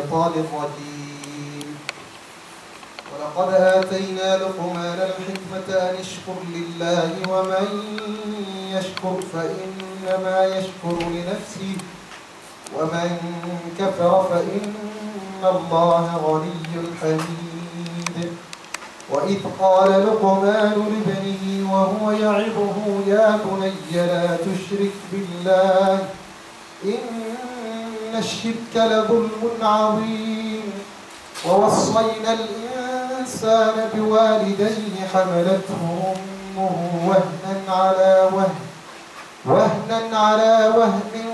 الشيطان الرجيم. ولقد آتينا لقمان الحكمة أن اشكر لله ومن يشكر فإنما يشكر لنفسه ومن كفر فإن الله غني حميد. وإذ قال لقمان لابنه وهو يعظه يا بني لا تشرك بالله إن الشرك لظلم عظيم. ووصينا الإنسان بوالديه حملته أمه وهنا على وهن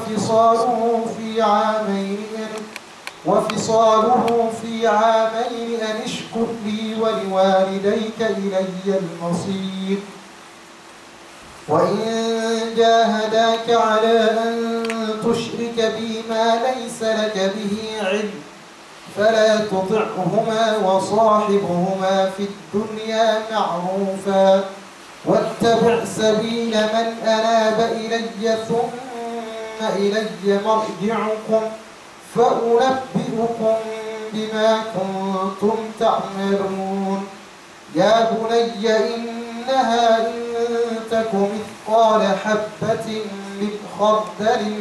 وفصاله في عامين أن اشكر لي ولوالديك إلي المصير. وإن جاهداك على أن تشرك بي ما ليس لك به علم فلا تطعهما وصاحبهما في الدنيا معروفا واتبع سبيل من أناب إلي ثم إلي مرجعكم فأنبئكم بما كنتم تعملون. يا بني إنها إن تك مثقال حبة من خردل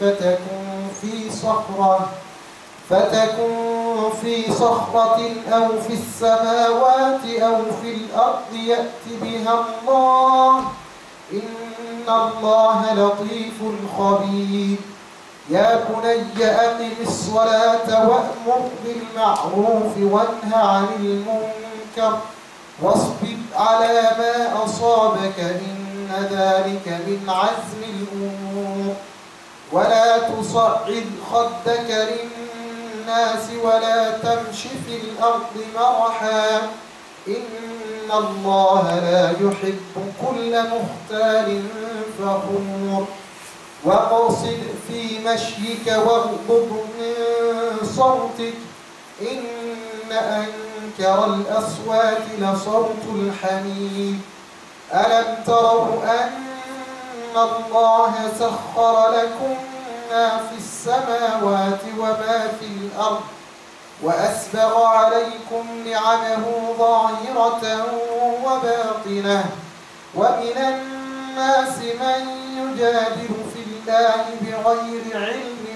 فتكن في صخرة أو في السماوات أو في الأرض يأت بها الله إن الله لطيف خبير. يا بني أقم الصلاة وأمر بالمعروف وانه عن المنكر واصبر على ما أصابك إن ذلك من عزم الأمور. ولا تصعد خدك للناس ولا تمش في الأرض مرحا إن الله لا يحب كل مختال فخور. واقصد في مشيك واغضض من صوتك إن أنكر الأصوات لصوت الحمير. ألم تروا أن الله سخر لكم ما في السماوات وما في الأرض وأسبغ عليكم نعمه ظاهرة وباطنة ومن الناس من يجادل في الله بغير علم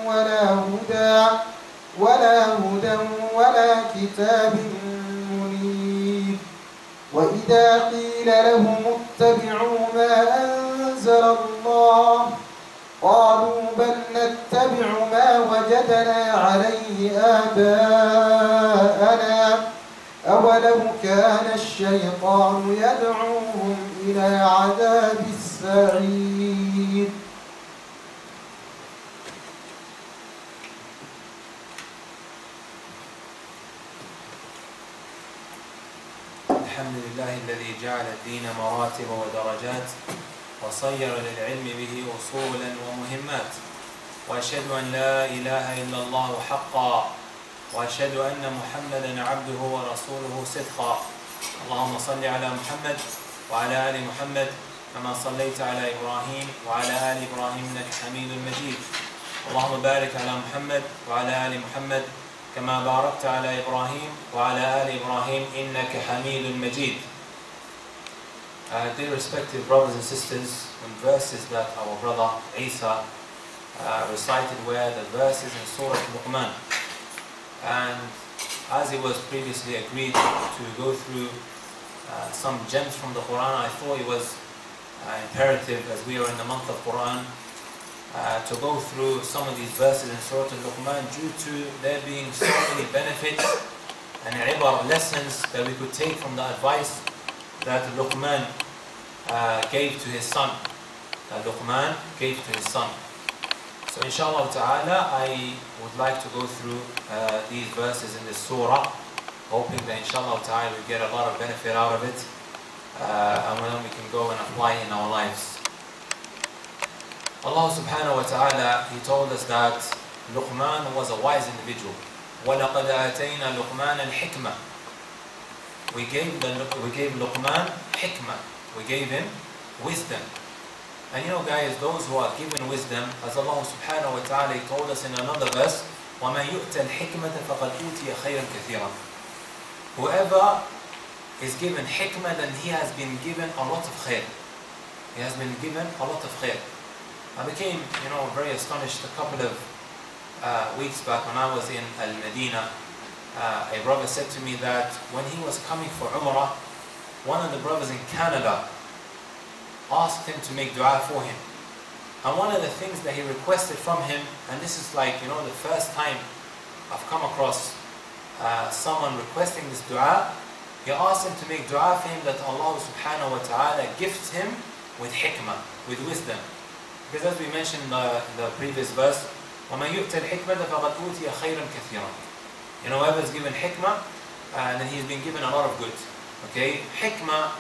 ولا هدى ولا كتاب منير. وإذا قيل لهم اتبعوا ما أنزل الله قالوا بل نتبع ما وجدنا عليه آباءنا أولو كان الشيطان يدعوهم إلى عذاب السعير. الحمد لله الذي جعل الدين مراتب ودرجات وصير للعلم به أصولا ومهمات. وأشهد أن لا إله إلا الله حقا وأشهد أن محمدا عبده ورسوله صدقا. اللهم صل على محمد وعلى آل محمد كما صليت على إبراهيم وعلى آل إبراهيم إنك حميد مجيد. اللهم بارك على محمد وعلى آل محمد كما باركت على إبراهيم وعلى آل إبراهيم إنك حميد مجيد. Dear respected brothers and sisters, when verses that our brother Isa recited were the verses in Surah Luqman, and as it was previously agreed to go through some gems from the Quran, I thought it was imperative, as we are in the month of Quran, to go through some of these verses in Surah Luqman due to there being so many benefits and ibar lessons that we could take from the advice that Luqman gave to his son. Luqman gave to his son. So inshallah ta'ala, I would like to go through these verses in this surah, hoping that inshallah ta'ala we get a lot of benefit out of it, and then we can go and apply it in our lives. Allah subhanahu wa ta'ala, He told us that Luqman was a wise individual. وَلَقَدْ آتَيْنَا لُقْمَانَ الْحِكْمَةِ. We gave Luqman hikmah. We gave him wisdom. And you know guys, those who are given wisdom, as Allah subhanahu wa ta'ala told us in another verse, وَمَنْ يُؤْتَ الْحِكْمَةَ فَقَدْ أُوتِيَ خَيْرًا كَثِيرًا. Whoever is given hikmah, then he has been given a lot of khair. He has been given a lot of khair. I became, very astonished a couple of weeks back when I was in Al-Madinah. A brother said to me that when he was coming for Umrah, one of the brothers in Canada asked him to make dua for him. And one of the things that he requested from him, and this is like, the first time I've come across someone requesting this dua, he asked him to make dua for him that Allah subhanahu wa ta'ala gifts him with hikmah, with wisdom. Because as we mentioned in the previous verse, وَمَنْ يُؤْتَ الْحِكْمَةَ فَقَدْ أُوتِيَ خَيْرًا كَثِيرًا. Whoever is given hikmah, then he's been given a lot of good. Okay, hikmah,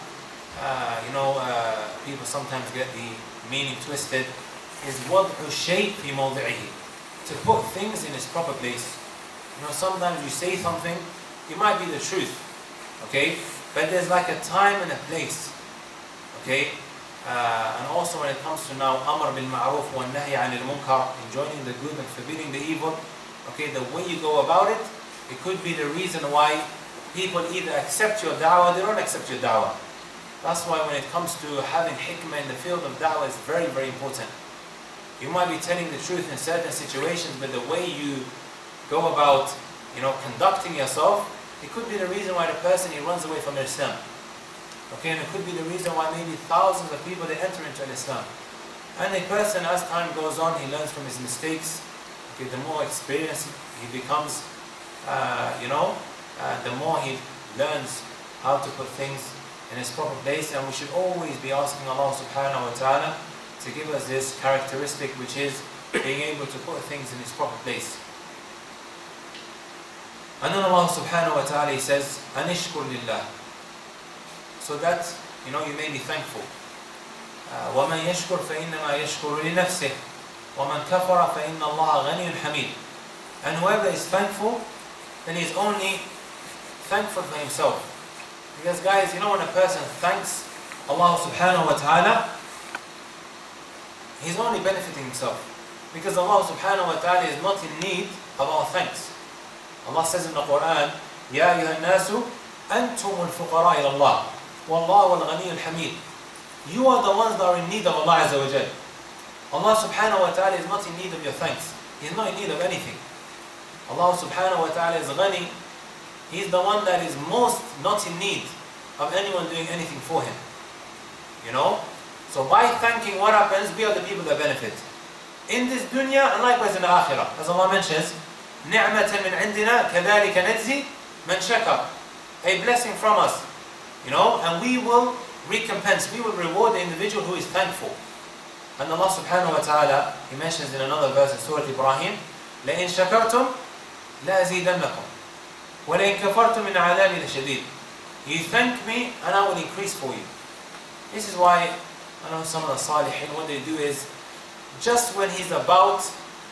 people sometimes get the meaning twisted, is وَضْعُ الشَّيْءِ فِي مَوْضِعِهِ, to put things in its proper place. Sometimes you say something, it might be the truth, okay, but there's like a time and a place, okay. And also when it comes to now Amr bil Ma'ruf wa Nahy anil Munkar, enjoining the good and forbidding the evil, okay, the way you go about it, it could be the reason why people either accept your da'wah or they don't accept your da'wah. That's why when it comes to having hikmah in the field of da'wah, it's very, very important. You might be telling the truth in certain situations, but the way you go about, conducting yourself, it could be the reason why the person, he runs away from Islam. Okay, and it could be the reason why maybe thousands of people, they enter into Islam. And a person, as time goes on, he learns from his mistakes. Okay, the more experienced he becomes, the more he learns how to put things in its proper place. And we should always be asking Allah subhanahu wa ta'ala to give us this characteristic, which is being able to put things in its proper place. And then Allah subhanahu wa ta'ala says, Anishkur lillah. So that, you may be thankful. وَمَنْ يَشْكُرْ فَإِنَّمَا يَشْكُرُ لِنَفْسِهِ وَمَنْ كَفَرَ فَإِنَّ اللَّهَ غَنِيٌّ حَمِيدٌ. And whoever is thankful, then he's only thankful for himself. Because guys, when a person thanks Allah subhanahu wa ta'ala, he's only benefiting himself. Because Allah subhanahu wa ta'ala is not in need of our thanks. Allah says in the Quran, يَا أَيُّهَا النَّاسُ أَنْتُمُ الْفُقَرَاءِ إِلَى اللَّهِ وَاللَّهُ الْغَنِيُّ الْحَمِيدُ. You are the ones that are in need of Allah Azza wa Jal. Allah subhanahu wa ta'ala is not in need of your thanks. He is not in need of anything. Allah subhanahu wa ta'ala is ghani. He is the one that is most not in need of anyone doing anything for him. So by thanking, what happens? We are the people that benefit in this dunya and likewise in the akhirah. As Allah mentions, نِعْمَةً مِنْ عِنْدِنَا كَذَلِكَ نَجْزِي مَنْ شَكَرَ. A blessing from us, and we will recompense, we will reward the individual who is thankful. And Allah subhanahu wa ta'ala, He mentions in another verse in Surah Ibrahim, لَإِن شَكَرْتُمْ لَأَزِيدَنَّكُمْ وَلَإِن كَفَرْتُمْ مِنْ عَذَابِي لَشَدِيدٌ. You thank me and I will increase for you. This is why I know some of the salihin, what they do is, just when he's about,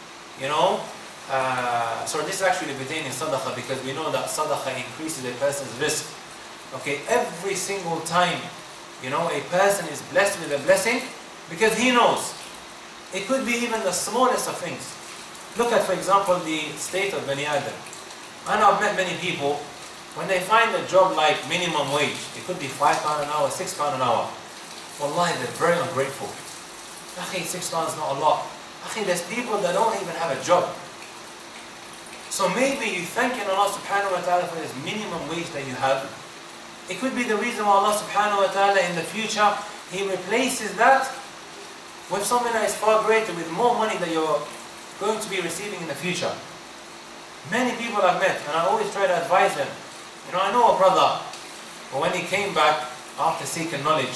so this is actually pertaining sadaqah, because we know that sadaqah increases a person's risk. Okay, every single time, a person is blessed with a blessing, because he knows. It could be even the smallest of things. Look at, for example, the state of Bani Adam. And I've met many people, when they find a job like minimum wage, it could be £5 an hour, £6 an hour. Wallahi, they're very ungrateful. Akhi, £6 is not a lot. Akhi, there's people that don't even have a job. So maybe you thanking Allah subhanahu wa ta'ala for this minimum wage that you have. It could be the reason why Allah subhanahu wa ta'ala in the future, He replaces that with something that is far greater, with more money that you're going to be receiving in the future. Many people I've met, and I always try to advise them. I know a brother, but when he came back after seeking knowledge,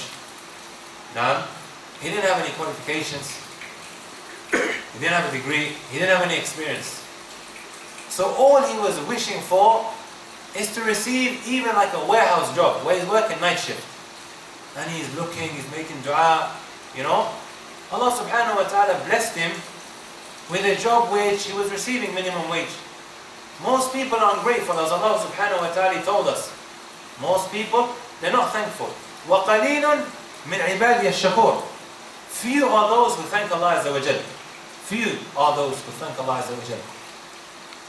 he didn't have any qualifications, he didn't have a degree, he didn't have any experience. So all he was wishing for is to receive even like a warehouse job where he's working night shift. And he's looking, he's making dua, Allah subhanahu wa ta'ala blessed him with a job which he was receiving minimum wage. Most people are ungrateful, as Allah subhanahu wa ta'ala told us. Most people, they're not thankful. وَقَلِيلٌ مِنْ عِبَادِيَ الشَّكُورِ. Few are those who thank Allah Azza wa Jal. Few are those who thank Allah Azza wa Jal.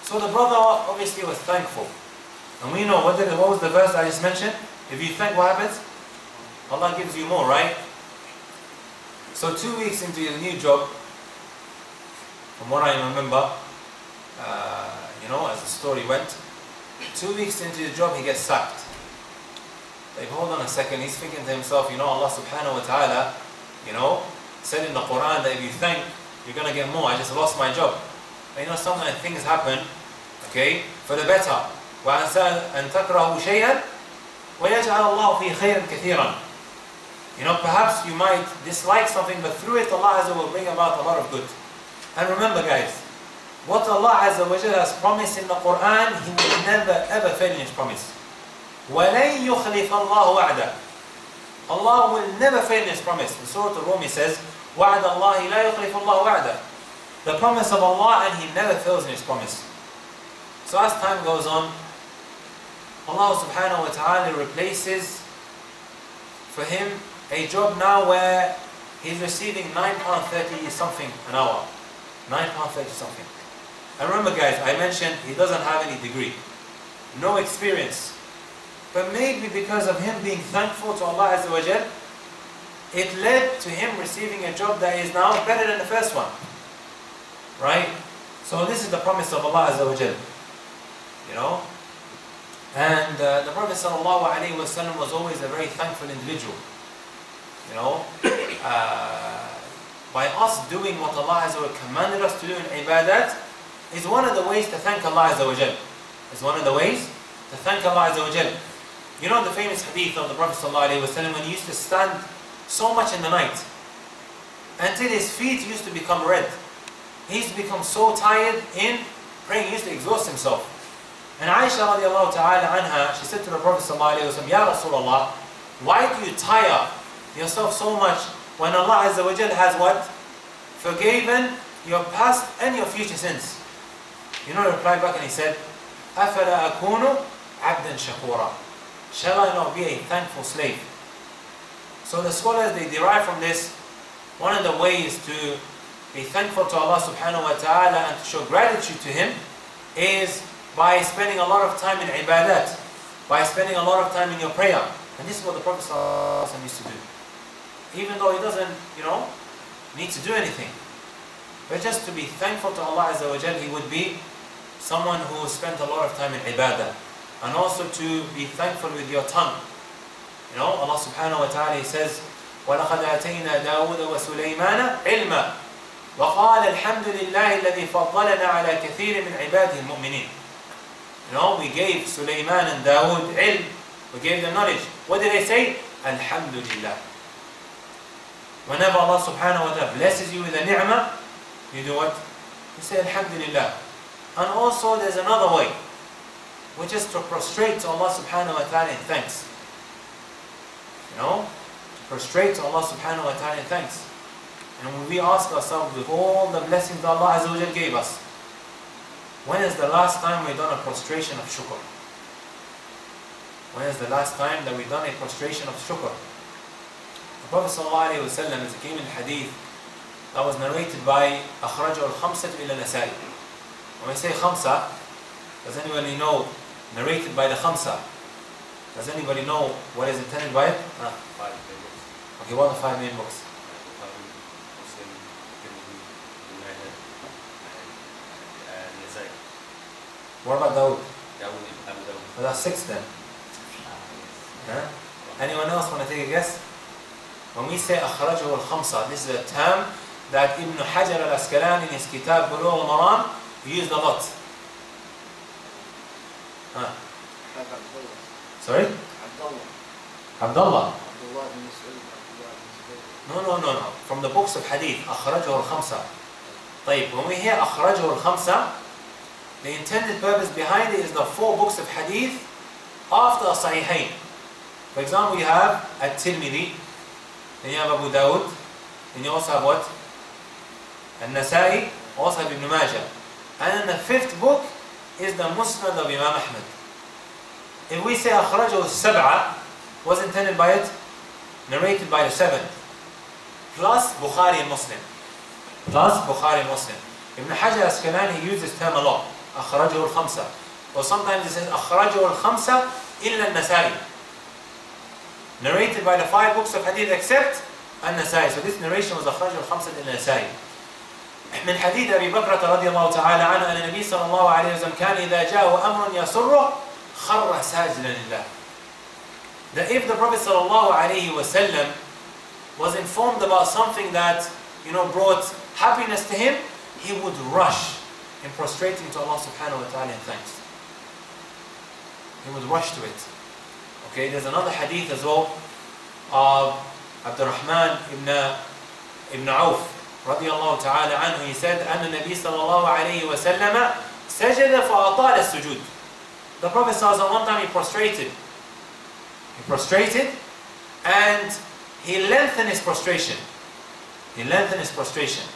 So the brother obviously was thankful. And we know, what was the verse I just mentioned? If you thank, what happens? Allah gives you more, right? So 2 weeks into your new job, from what I remember, as the story went, 2 weeks into the job, he gets sacked. Like, hold on a second, he's thinking to himself, Allah subhanahu wa ta'ala, said in the Quran that if you thank, you're going to get more. I just lost my job. But sometimes things happen, okay, for the better. وَأَنْ تَكْرَهُ شَيْئًا وَيَجْعَلَ اللَّهُ فِي خَيْرٍ كَثِيرًا. Perhaps you might dislike something, but through it Allah Azza will bring about a lot of good. And remember, guys, what Allah Azza wa Jalla has promised in the Quran, He will never ever fail in His promise. وَلَن يُخْلِفَ اللَّهُ وَعْدَهُ. Allah will never fail in His promise. In Surah Al-Rum He says, وَعْدَ اللَّهِ لَا يُخْلِفُ اللَّهُ وَعْدَهُ. The promise of Allah, and He never fails in His promise. So as time goes on, Allah subhanahu wa ta'ala replaces for him a job now where he's receiving £9.30 something an hour. £9.30 something. And remember, guys, I mentioned he doesn't have any degree, no experience. But maybe because of him being thankful to Allah Azza wa Jal, it led to him receiving a job that is now better than the first one. Right? So this is the promise of Allah Azza wa Jal. And the Prophet sallallahu alaihi wasallam was always a very thankful individual. By us doing what Allah Azza wa Jal commanded us to do in ibadat is one of the ways to thank Allah Azza wa Jal. Is one of the ways to thank Allah Azza wa Jal. The famous hadith of the Prophet sallallahu alaihi wasallam when he used to stand so much in the night until his feet used to become red. He used to become so tired in praying, he used to exhaust himself. And Aisha radiallahu ta'ala anha, she said to the Prophet sallallahu alayhi wa sallam, Ya Rasulullah, why do you tire yourself so much when Allah Azza wa Jal has what? Forgiven your past and your future sins. He replied back and he said, أَفَلَا أَكُونُ عَبْدًا شَكُورًا. Shall I not be a thankful slave? So the scholars, they derive from this, one of the ways to be thankful to Allah subhanahu wa ta'ala and to show gratitude to Him is by spending a lot of time in ibadat, by spending a lot of time in your prayer. And this is what the Prophet ﷺ used to do. Even though he doesn't, need to do anything. But just to be thankful to Allah Azza wa Jal, he would be someone who spent a lot of time in ibadah. And also to be thankful with your tongue. Allah subhanahu wa ta'ala, He says, وَلَقَدْ أَتَيْنَا دَاوُودَ وَسُلَيْمَانَ عِلْمًا وَقَالَ الْحَمْدُ لِلَّهِ الَّذِي فَضَّلَنَا عَلَى كَثِيرٍ مِنْ عِبَادِهِ الْمُؤْمِنِينَ. We gave Sulaiman and Dawood ilm. We gave them knowledge. What did they say? Alhamdulillah. Whenever Allah subhanahu wa ta'ala blesses you with a ni'mah, you do what? You say Alhamdulillah. And also there's another way, which is to prostrate to Allah subhanahu wa ta'ala in thanks. To prostrate to Allah subhanahu wa ta'ala in thanks. And when we ask ourselves with all the blessings that Allah Azza wa Jal gave us, when is the last time we've done a prostration of shukr? When is the last time that we've done a prostration of shukr? The Prophet ﷺ, as it came in hadith, that was narrated by أخرجه الخمسة إلى النسائي. When we say khamsa, does anybody know, narrated by the khamsa? Does anybody know what is intended by it? 5 main books. Okay, what are the 5 main books? Muslim, United, and Nasai. What about Dawood? Dawood, Abu Dawud. Well, that's 6 then. Huh? Anyone else want to take a guess? When we say أخرجه الخمسة, this is a term that Ibn Hajar al-Asqalani in his kitab Bulugh al-Maram used a lot. Huh? Sorry? Abdullah. No. From the books of hadith, أخرجه الخمسة. طيب, when we hear أخرجه الخمسة, the intended purpose behind it is the 4 books of hadith after Sahihain. For example, you have At-Tirmidhi, then you have Abu Dawud, then you also have what? An-Nasai, also have Ibn Majah. And then the 5th book is the Musnad of Imam Ahmad. If we say أخرجه السبعة, what's intended by it? Narrated by the 7. Plus Bukhari and Muslim. Ibn Hajar al-Asqalani, he uses this term a lot. أخرجه الخمسة. Or sometimes it says أخرجه الخمسة إلا النسائي. Narrated by the 5 books of hadith except النسائي. So this narration was أخرجه الخمسة إلا النسائي. من حديث أبي بكرة رضي الله تعالى عنه أن النبي صلى الله عليه وسلم كان إذا جاءه أمر يسره خر ساجدا لله. That if the Prophet صلى الله عليه وسلم was informed about something that brought happiness to him, he would rush in prostrating to Allah subhanahu wa ta'ala in thanks. He would rush to it. Okay, there's another hadith as well of Abdurrahman ibn Auf رضي الله تعالى عنه. He said أن النبي صلى الله عليه وسلم سجد فأطال السجود. The Prophet ﷺ one time he prostrated. He prostrated and he lengthened his prostration. He lengthened his prostration.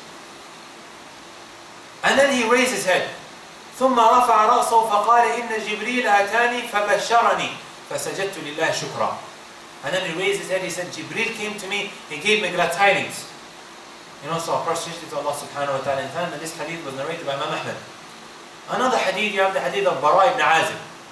And then he raised his head. ثم رفع رأسه فقال إن جبريل أتاني فبشرني فسجدت لله شكرا. And then he raised his head. He said, Jibreel came to me. He gave me glad tidings. So I prostrated to Allah subhanahu wa ta'ala. And this hadith was narrated by Imam Ahmad. Another hadith, you have the hadith of Bara ibn Azib.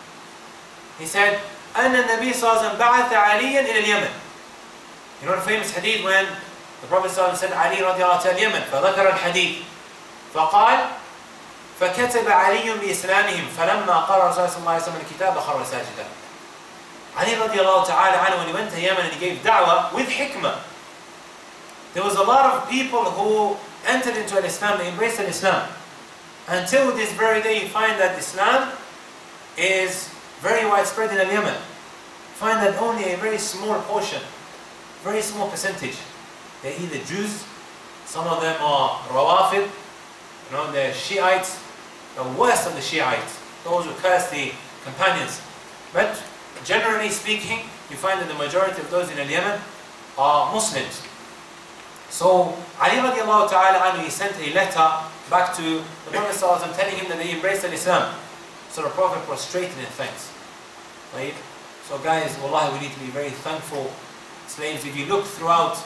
He said, أن النبي صلى الله عليه وسلم بعث عليا إلى اليمن. You know the famous hadith when the Prophet صلى الله عليه وسلم said علي رضي الله عنه اليمن فذكر الحديث فقال فكتب علي بإسلامهم فلما قرأ رسول الله صلى الله عليه وسلم الكتاب خر ساجدا. Ali radiallahu ta'ala anhu, when he went to Yemen and he gave da'wah with hikmah, there was a lot of people who entered into Islam, they embraced Islam. Until this very day you find that Islam is very widespread in Yemen. You find that only a very small portion, very small percentage, they're either Jews, some of them are Rawafid, they're Shiites, the worst of the Shiites, those who curse the companions. But generally speaking, you find that the majority of those in Yemen are Muslims. So Ali radiallahu ta'ala anhu, he sent a letter back to the Prophet sallallahu alaihi wasallam telling him that they embraced Islam. So the Prophet prostrated in thanks. Right? So guys, wallahi, we need to be very thankful slaves. If you look throughout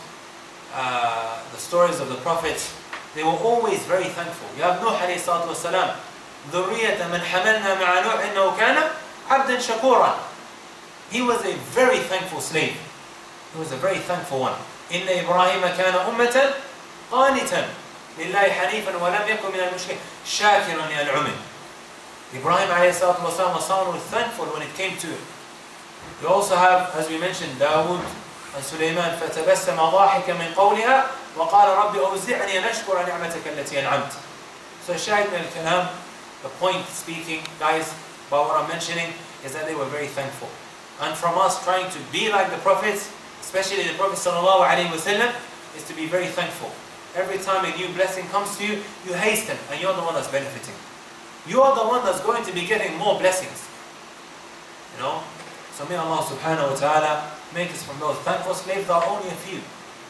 the stories of the prophets, they were always very thankful. You have Nuh alayhi salatu wasalam, ذُرِّيَّةَ مَنْ حَمَلْنَا مَعَ نُوحٍ إِنَّهُ كَانَ عَبْدًا شَكُورًا. He was a very thankful slave. He was a very thankful one. إِنَّ إِبْرَاهِيمَ كَانَ أُمَّةً قَانِتًا لِلَّهِ حَنِيفًا وَلَمْ يَكُنْ مِنَ الْمُشْرِكِينَ شَاكِرًا لِأَنْعُمِهِ. Ibrahim alayhi salatu wasalam was someone who was thankful when it came to it. You also have, as we mentioned, Dawood and Sulaiman, فَتَبَسَّمَ ضَاحِكًا مِنْ قَوْلِهَا وَقَالَ رَبِّ أَوْزِعْنِي أَنْ أَشْكُرَ نِعْمَتَكَ الَّتِي أَنْعَمْتَ. So Shahid min al-Kalam, the point speaking, guys, about what I'm mentioning, is that they were very thankful. And from us trying to be like the prophets, especially the Prophet sallallahu alaihi wasallam, is to be very thankful. Every time a new blessing comes to you, you hasten, and you're the one that's benefiting. You are the one that's going to be getting more blessings. So may Allah subhanahu wa ta'ala make us from those thankful slaves. There are only a few.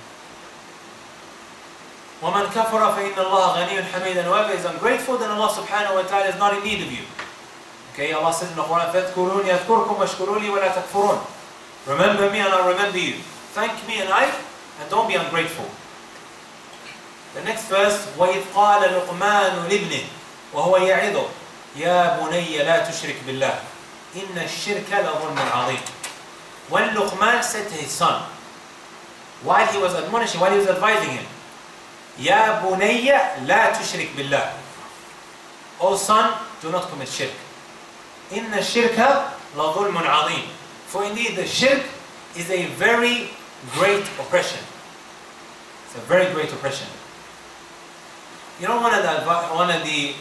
وَمَنْ كَفَرَ فَإِنَّ اللَّهَ غَنِيٌّ حَمِيدٌ. Whoever is ungrateful, then Allah subhanahu wa ta'ala is not in need of you. Okay, Allah says in the Quran, فَاذْكُرُونِ أَذْكُرْكُمْ وَاشْكُرُوا لِي وَلَا تَكْفُرُونَ. Remember me and I'll remember you. Thank me and don't be ungrateful. The next verse, وَإِذْ قَالَ لُقْمَانُ لِابْنِهِ وَهُوَ يَعِظُهُ يَا بُنَيَّ لَا تُشْرِكْ بِاللَّهِ إِنَّ الشِّرْكَ لَظُلْمٌ عَظِيمٌ. When Luqman said to his son, while he was admonishing, while he was advising him, يَا بُنَيَّ لَا تُشْرِكْ بِاللَّهِ. O son, do not commit shirk. إِنَّ الشِّرْكَ لَظُلْمٌ عَظِيمٌ. For indeed the shirk is a very great oppression. It's a very great oppression. One of the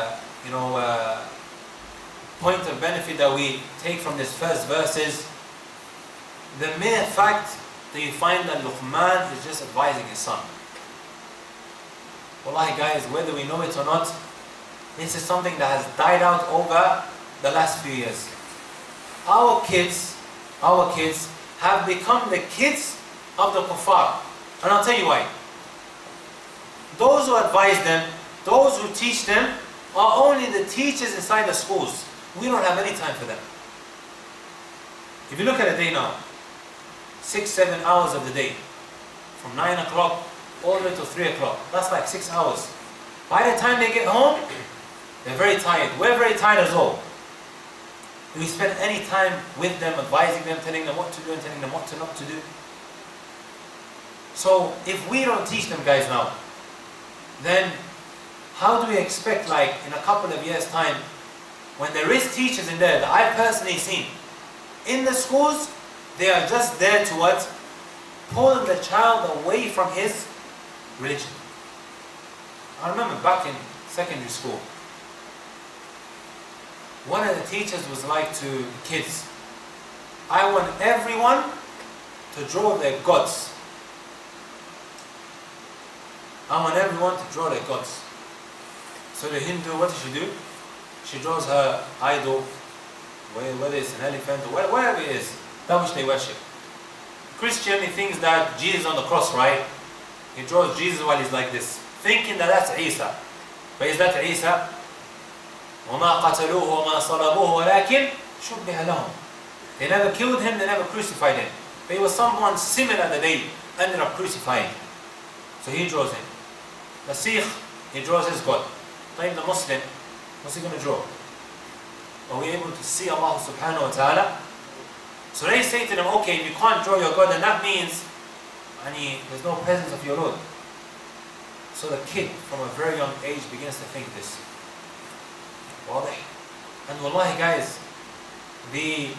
point of benefit that we take from this first verse is the mere fact that you find that Luqman is just advising his son. Wallahi guys, whether we know it or not, this is something that has died out over the last few years. Our kids have become the kids of the kuffar. And I'll tell you why. Those who advise them, those who teach them, are only the teachers inside the schools. We don't have any time for them. If you look at a day now, 6-7 hours of the day, from 9 o'clock all the way to 3 o'clock, that's like 6 hours. By the time they get home, They're very tired. We're very tired as well. Do we spend any time with them, advising them, telling them what to do and telling them what to not to do? So if we don't teach them guys now, then how do we expect, like in a couple of years time, when there is teachers in there that I've personally seen in the schools, they are just there to what? Pull the child away from his religion. I remember back in secondary school, one of the teachers was like to the kids, I want everyone to draw their gods. I want everyone to draw their gods. So the Hindu, what does she do? She draws her idol, whether it's an elephant or whatever it is, that which they worship. Christian, he thinks that Jesus on the cross, right? He draws Jesus while he's like this, thinking that that's Isa. But is that Isa? وَمَا قَتَلُوهُ وَمَا صَلَبُوهُ وَلَكِنْ شُبِّهَ لَهُمْ. They never killed him, they never crucified him. But he was someone similar that they ended up crucifying. So he draws him. The Sikh, he draws his God. The Muslim, what's he going to draw? Are we able to see Allah subhanahu wa ta'ala? So they say to them, okay, if you can't draw your God, then that means there's no presence of your Lord. So the kid from a very young age begins to think this. And wallahi guys, the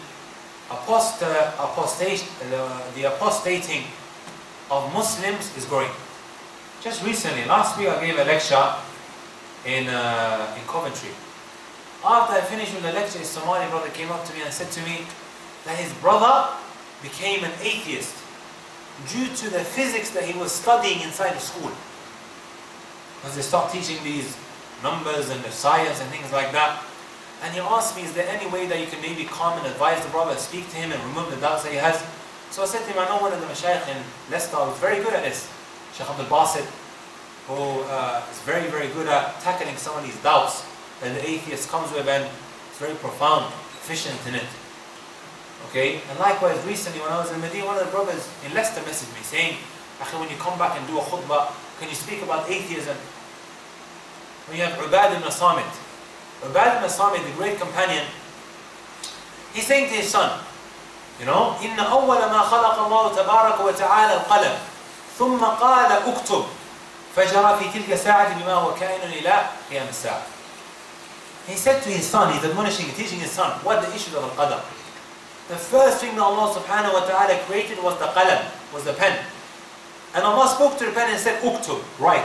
apostating of Muslims is growing. Just recently, last week I gave a lecture in Coventry. After I finished with the lecture, a Somali brother came up to me and said to me that his brother became an atheist due to the physics that he was studying inside the school. Because they start teaching these numbers and the science and things like that. And he asked me, is there any way that you can maybe come and advise the brother, speak to him and remove the doubts that he has? So I said to him, I know one of the mashayikh in Leicester who's very good at this, Sheikh Abdul Basit, who is very, very good at tackling some of these doubts that the atheist comes with, and it's very profound, efficient in it. Okay? And likewise, recently when I was in Medina, one of the brothers in Leicester messaged me saying, Akhi, when you come back and do a khutbah, can you speak about atheism? When you have Ubad ibn Samit. Ubad ibn Samit, the great companion, he's saying to his son, you know, إِنَّ أَوَّلَ مَا خَلَقَ اللَّهُ تَبَارَكَ وَتَعَالَى الْقَلَمِ ثُمَّ قَالَ أُكْتُبْ فَجَرَى فِي تِلْكَ سَاعَةٍ بِمَا هُوَ كَائِنٌ إِلَىٰ قِيَامِ السَّاعَةِ. He said to his son, he's admonishing, teaching his son, what the issue of al-qadar. The first thing that Allah subhanahu wa ta'ala created was the qalam, was the pen. And Allah spoke to the pen and said, Uktub, write.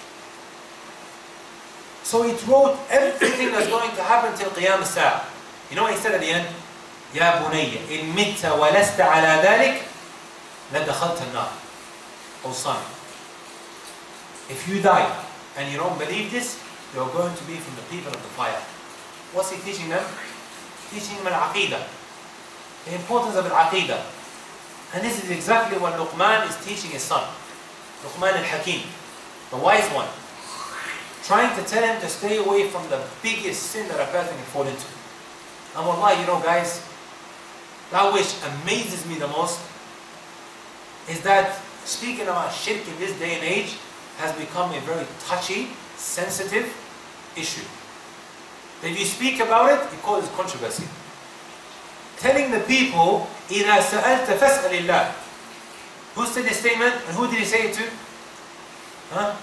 So it wrote everything that's going to happen till Qiyam as-Sa'ah. You know what he said at the end? Ya bunayya, in mitta wa lasta ala dhalik, la dakhalta an-nar. O son, if you die and you don't believe this, you're going to be from the people of the fire. What's he teaching them? Teaching them al-aqidah. The importance of al-aqidah. And this is exactly what Luqman is teaching his son. Luqman al-Hakim, the wise one. Trying to tell him to stay away from the biggest sin that a person can fall into. And wallahi, you know guys, that which amazes me the most is that speaking about shirk in this day and age has become a very touchy, sensitive issue. That if you speak about it, it causes controversy. Telling the people, إِذَا سَأَلْتَ فَاسْأَلِ اللَّهِ. Who said this statement and who did he say it to? Huh?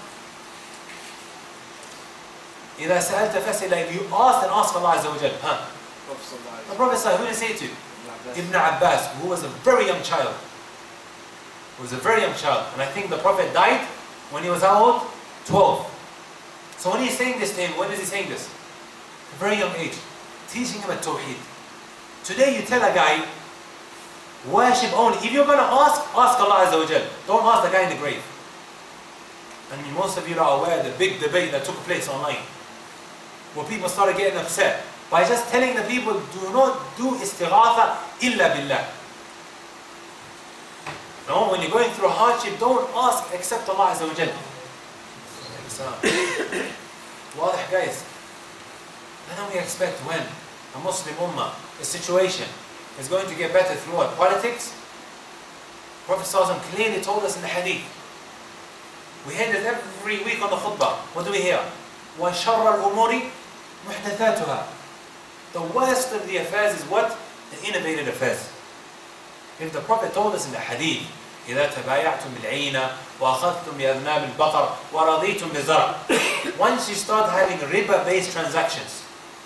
إِذَا سَأَلْتَ فَاسْأَلِ اللَّهِ. If you ask, then ask Allah Azza wa Jal. Huh? The Prophet said, who did he say it to? Ibn Abbas, who was a very young child. He was a very young child. And I think the Prophet died when he was how old? 12. So when he's saying this to him, when is he saying this? At a very young age. Teaching him a tawheed. Today you tell a guy, worship only. If you're going to ask Allah Azza wa Jal. Don't ask the guy in the grave. And most of you are aware of the big debate that took place online, where people started getting upset by just telling the people, do not do istighatha illa billah. No, when you're going through a hardship, don't ask except Allah Azza wa Jal. Wadah guys. And then we expect when a Muslim ummah, a situation is going to get better through what? Politics? Prophet ﷺ clearly told us in the hadith. We hear this every week on the khutbah. What do we hear? وَشَرَّ الْأُمُورِ محدثاتها. The worst of the affairs is what? The innovated affairs. If the Prophet told us in the hadith, إذا تبايعتم بالعينة وأخذتم بأذناب البقر ورضيتم بالزرع. Once you start having riba-based transactions,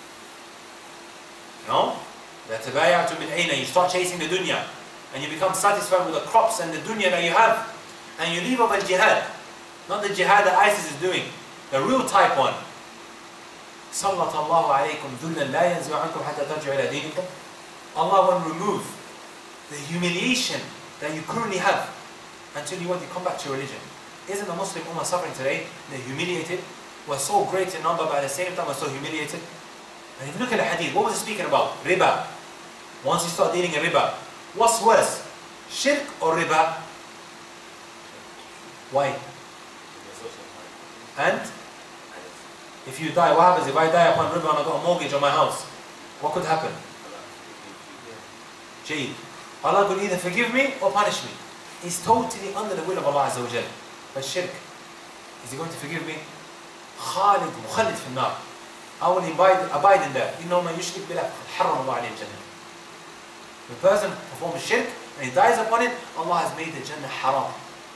you know, إذا تبايعتم بالعينة, you start chasing the dunya, and you become satisfied with the crops and the dunya that you have, and you leave off al-jihad, not the jihad that ISIS is doing, the real type one. سلط الله عليكم ذلا لا ينزع عنكم حتى ترجعوا إلى دينكم. Allah will remove the humiliation that you currently have until you want to come back to your religion. Isn't the Muslim Ummah suffering today? They're humiliated. We're so great in number, but at the same time we're so humiliated. And if you look at the hadith, what was it speaking about? Riba. Once you start dealing in riba, what's worse? Shirk or riba? Why? And if you die, what happens? If I die upon riba and I got a mortgage on my house, what could happen? Jade. Allah could either forgive me or punish me. It's totally under the will of Allah Azza wa Jal. But shirk, is He going to forgive me? Khalid, mukhalid fi nar. I will abide in that. إِنَّهُ مَنْ يُشْرِكْ بِاللَّهِ حَرَّمَ اللَّهُ عَلَيْهِ الْجَنَّةِ. The person performs shirk and he dies upon it, Allah has made the Jannah haram.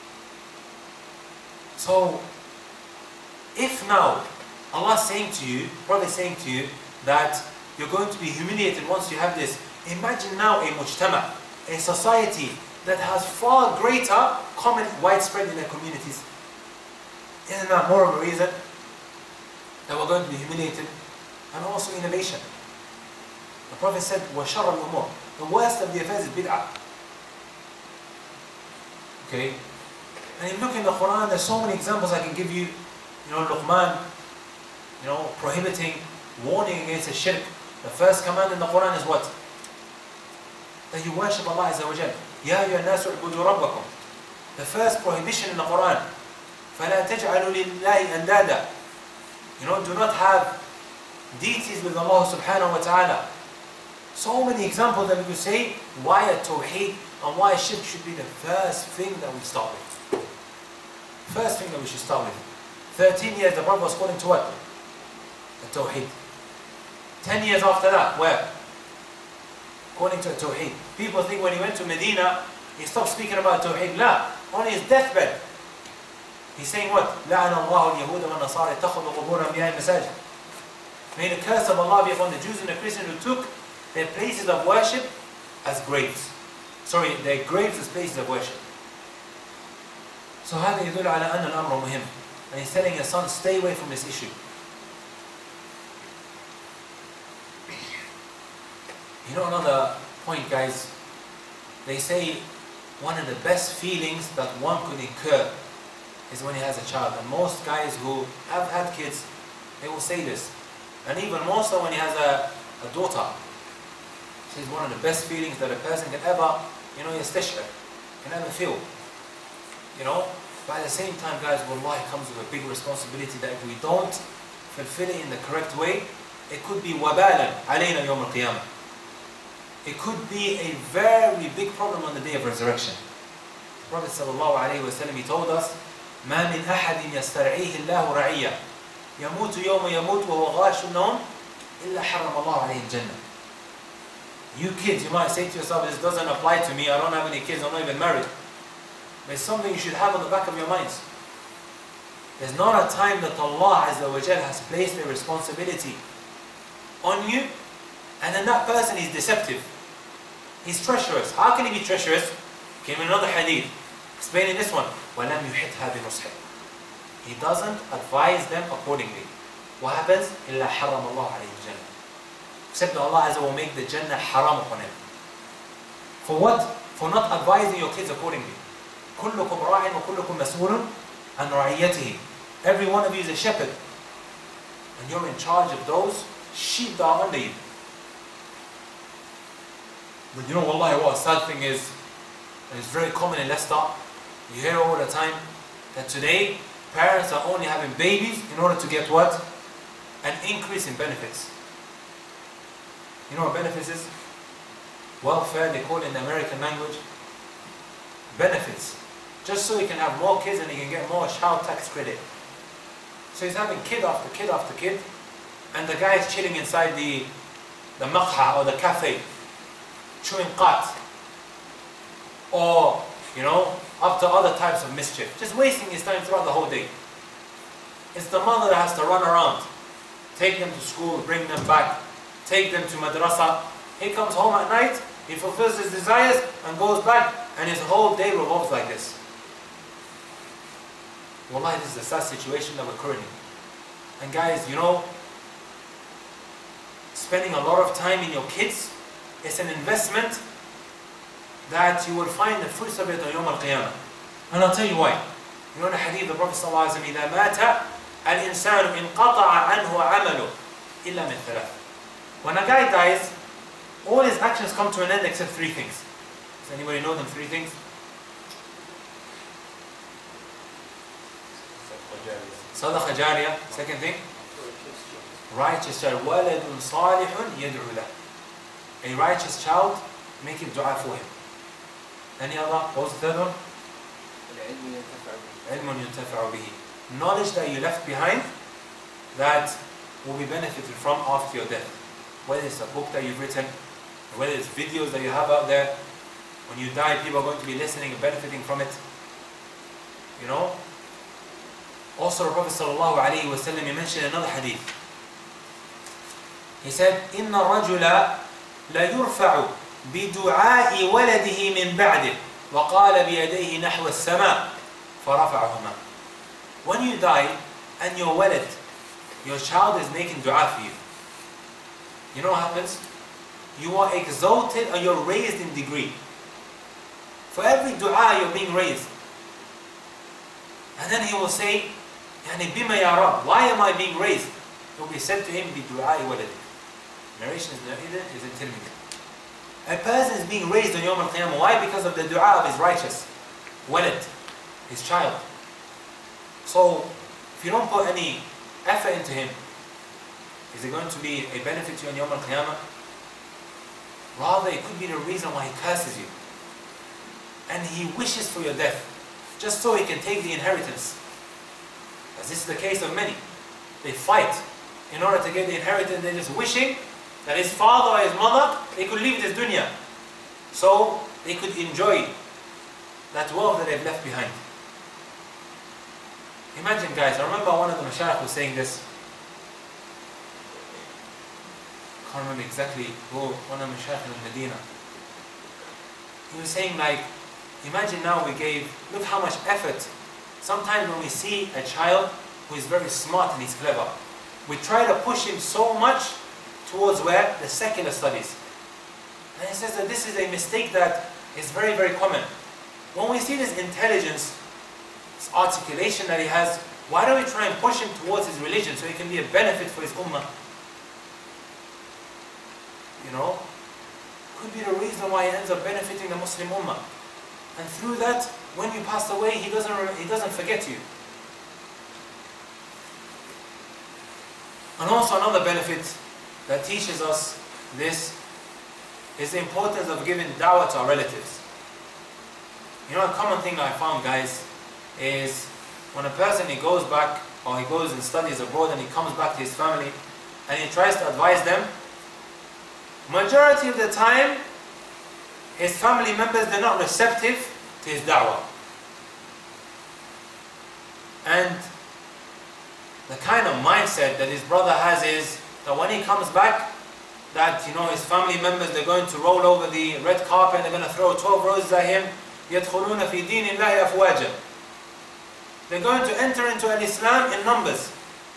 So, if now Allah is saying to you, Prophet is saying to you that you're going to be humiliated once you have this, imagine now a mujtama, a society that has far greater common widespread in their communities. Isn't that more of a reason that we're going to be humiliated? And also innovation. The Prophet said, وَشَرَّ الْأُمُورِ. The worst of the affairs is bid'ah. Okay? And if you look in the Quran, there's so many examples I can give you. You know, Luqman, you know, prohibiting, warning against the shirk. The first command in the Quran is what? That you worship Allah Azza wa Jal. يَا أَيُّهَا النَّاسُ اعْبُدُوا رَبَّكُمْ. The first prohibition in the Quran. فَلَا تَجْعَلُوا لِلَّهِ أَنْدَادًا. You know, do not have deities with Allah subhanahu wa ta'ala. So many examples that we could say why a tawheed and why shirk should be the first thing that we start with. First thing that we should start with. 13 years the Prophet was calling to what? The tawheed. 10 years after that, where? Calling to a tawheed. People think when he went to Medina, he stopped speaking about tawheed. La, on his deathbed. He's saying what? لَعَنَ اللَّهُ الْيَهُودَ وَالنَّصَارَى اتَّخَذُوا قُبُورَ أَنْبِيَائِهِمْ مَسَاجِدَ. May the curse of Allah be upon the Jews and the Christians who took their places of worship as graves. Sorry, their graves as places of worship. So هذا يدل على أن الأمر مهم. And he's telling his son, stay away from this issue. You know another point, guys? They say one of the best feelings that one could incur is when he has a child. And most guys who have had kids, they will say this. And even more so when he has a daughter. This is one of the best feelings that a person can ever, you know, yastash'ir, can ever feel. You know? But at the same time, guys, wallahi, comes with a big responsibility that if we don't fulfill it in the correct way, it could be wabalan alayna yawm al-qiyamah. It could be a very big problem on the day of resurrection. The Prophet sallallahu alayhi wa sallam, he told us, مَا مِنْ أَحَدٍ يَسْتَرْعِيهِ اللَّهُ رَعِيًّا يَمُوتُ يَوْمَ يَمُوتُ وَهُوَ غَاشُ النَّوْمِ إِلَّا حَرَّمَ اللَّهُ عَلَيْهِ الْجَنَّةِ. You kids, you might say to yourself, this doesn't apply to me, I don't have any kids, I'm not even married. But it's something you should have on the back of your minds. There's not a time that Allah Azza wa Jal has placed a responsibility on you, and then that person is deceptive. He's treacherous. How can he be treacherous? Came in another hadith, explaining this one. وَلَمْ يُحِطْهَا بِنُصْحِهِ. He doesn't advise them accordingly. What happens? إِلَّا حَرَّمَ اللَّهُ عَلَيْهِ الْجَنَّةِ. Except that Allah Azza will make the Jannah haram upon him. For what? For not advising your kids accordingly. كُلُّكُمْ رَاعٍ وَكُلُّكُمْ مَسْئُولٌ عَنْ رَعِيَّتِهِ. Every one of you is a shepherd. And you're in charge of those sheep that are under you. But you know, wallahi, what a sad thing is, and it's very common in Leicester, you hear all the time, that today, parents are only having babies in order to get what? An increase in benefits. You know what benefits is? Welfare, they call it in the American language. Benefits. Just so he can have more kids and he can get more child tax credit. So he's having kid after kid after kid. and the guy is chilling inside the maqha or the cafe, chewing qat, or up to other types of mischief, just wasting his time throughout the whole day. It's the mother that has to run around, take them to school, bring them back, take them to madrasa. He comes home at night, he fulfills his desires and goes back, and his whole day revolves like this. Wallahi, this is the sad situation that we're currently in. And guys, spending a lot of time in your kids is an investment that you will find the fruits of it on Yawm al-Qiyamah. And I'll tell you why. You know the hadith of the Prophet ﷺ, إِذَا مَاتَ الْإِنسَانُ انْقَطَعَ عَنْهُ عَمَلُهُ إِلَّا مِنْ ثَلَاثٍ. When a guy dies, all his actions come to an end except three things. Does anybody know them three things? Sadaqa jariyah. Second thing? Righteous child. وَلَدٌ صَالِحٌ يَدْعُ لَهُ. A righteous child making dua for him. Any other? What was the third one? عِلْمٌ يُنْتَفَعُ بِهِ. Knowledge that you left behind that will be benefited from after your death. Whether it's a book that you've written, whether it's videos that you have out there. When you die, people are going to be listening and benefiting from it. Also, the Prophet ﷺ, he mentioned another hadith. He said, إِنَّ الرَّجُلَ لَيُرْفَعُ بِدُعَاءِ وَلَدِهِ مِنْ بَعْدِهِ وَقَالَ بِيَدَيْهِ نَحْوَ السَّمَاءِ فَرَفَعَهُمَا. When you die and your walad, your child is making dua for you, you know what happens? You are exalted or you're raised in degree. For every dua you're being raised. And then he will say, يعني بما يا رب, why am I being raised? It will be said to him, بِدُعَاءِ وَلَدِهِ. Narration is in Tirmidhi. A person is being raised on Yawm al-Qiyamah. Why? Because of the dua of his righteous walad, his child. So, if you don't put any effort into him, is it going to be a benefit to you on Yawm al-Qiyamah? Rather, it could be the reason why he curses you. And he wishes for your death, just so he can take the inheritance. As this is the case of many. They fight in order to get the inheritance. They're just wishing that his father or his mother, they could leave this dunya, so they could enjoy that wealth that they've left behind. Imagine, guys, I remember one of the mashayikh was saying this. I can't remember exactly who, one of the mashayikh in Medina. He was saying, like, imagine now look how much effort. Sometimes when we see a child who is very smart and he's clever, we try to push him so much towards where? The secular studies. And he says that this is a mistake that is very, very common. When we see this intelligence, this articulation that he has, why don't we try and push him towards his religion so he can be a benefit for his ummah? Could be the reason why he ends up benefiting the Muslim ummah. And through that, when you pass away, he doesn't forget you. And also another benefit that teaches us this is the importance of giving da'wah to our relatives. A common thing I found, guys, is when a person he goes back or he goes and studies abroad and he comes back to his family and he tries to advise them, majority of the time his family members, they're not receptive to his da'wah. And the kind of mindset that his brother has is that when he comes back, that his family members, they're going to roll over the red carpet and they're going to throw 12 roses at him. يَدْخُلُونَ فِي دِينِ اللَّهِ أَفْوَاجًا. They're going to enter into al-Islam in numbers.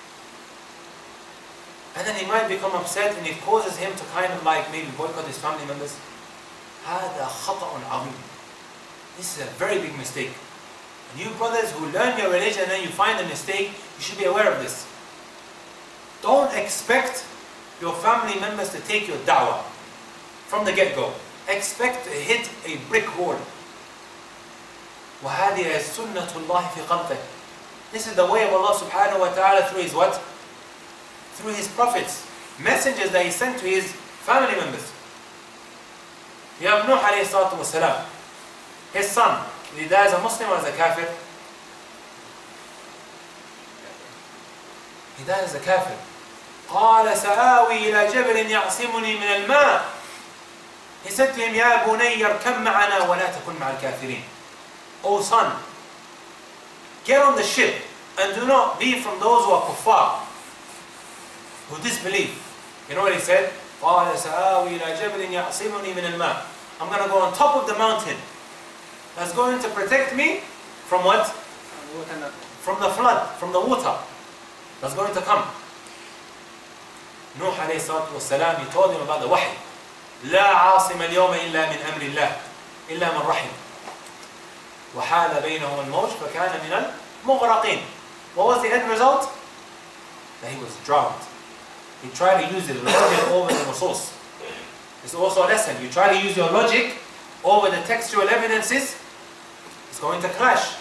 And then he might become upset and it causes him to kind of like maybe boycott his family members. هذا خطأ عظيم. This is a very big mistake. And you brothers who learn your religion and then you find a mistake, you should be aware of this. Don't expect your family members to take your da'wah from the get-go. Expect to hit a brick wall. وَهَذِهِ سُنَّةُ اللَّهِ فِي خَلْقِهِ. This is the way of Allah subhanahu wa ta'ala through His what? Through His prophets, messengers that He sent to His family members. You have Nuh alayhi salatu wa salam. His son, did he die as a Muslim or as a kafir? He died as a kafir. قال سآوي إلى جبل يعصمني من الماء. He said to him, يا بني اركب معنا ولا تكن مع الكافرين. O son, get on the ship and do not be from those who are kuffar, who disbelieve. You know what he said? قال سآوي إلى جبل يعصمني من الماء. I'm going to go on top of the mountain. That's going to protect me from what? From the flood, from the water that's going to come. Nuh alayhi salatu wasalam, he told him about the wahy. لا عاصم اليوم إلا من أمر الله إلا من رحم وحال بينهم الموج فكان من المغرقين. What was the end result? That he was drowned. He tried to use his logic over the nusus. It's also a lesson. You try to use your logic over the textual evidences, it's going to clash.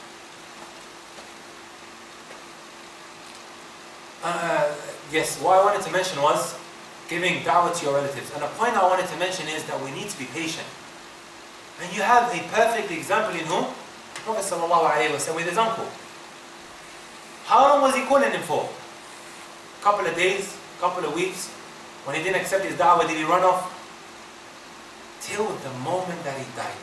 Yes, what I wanted to mention was giving da'wah to your relatives. And a point I wanted to mention is that we need to be patient. And you have a perfect example in whom? The Prophet ﷺ with his uncle. How long was he calling him for? A couple of days, a couple of weeks. When he didn't accept his da'wah, did he run off? Till the moment that he died.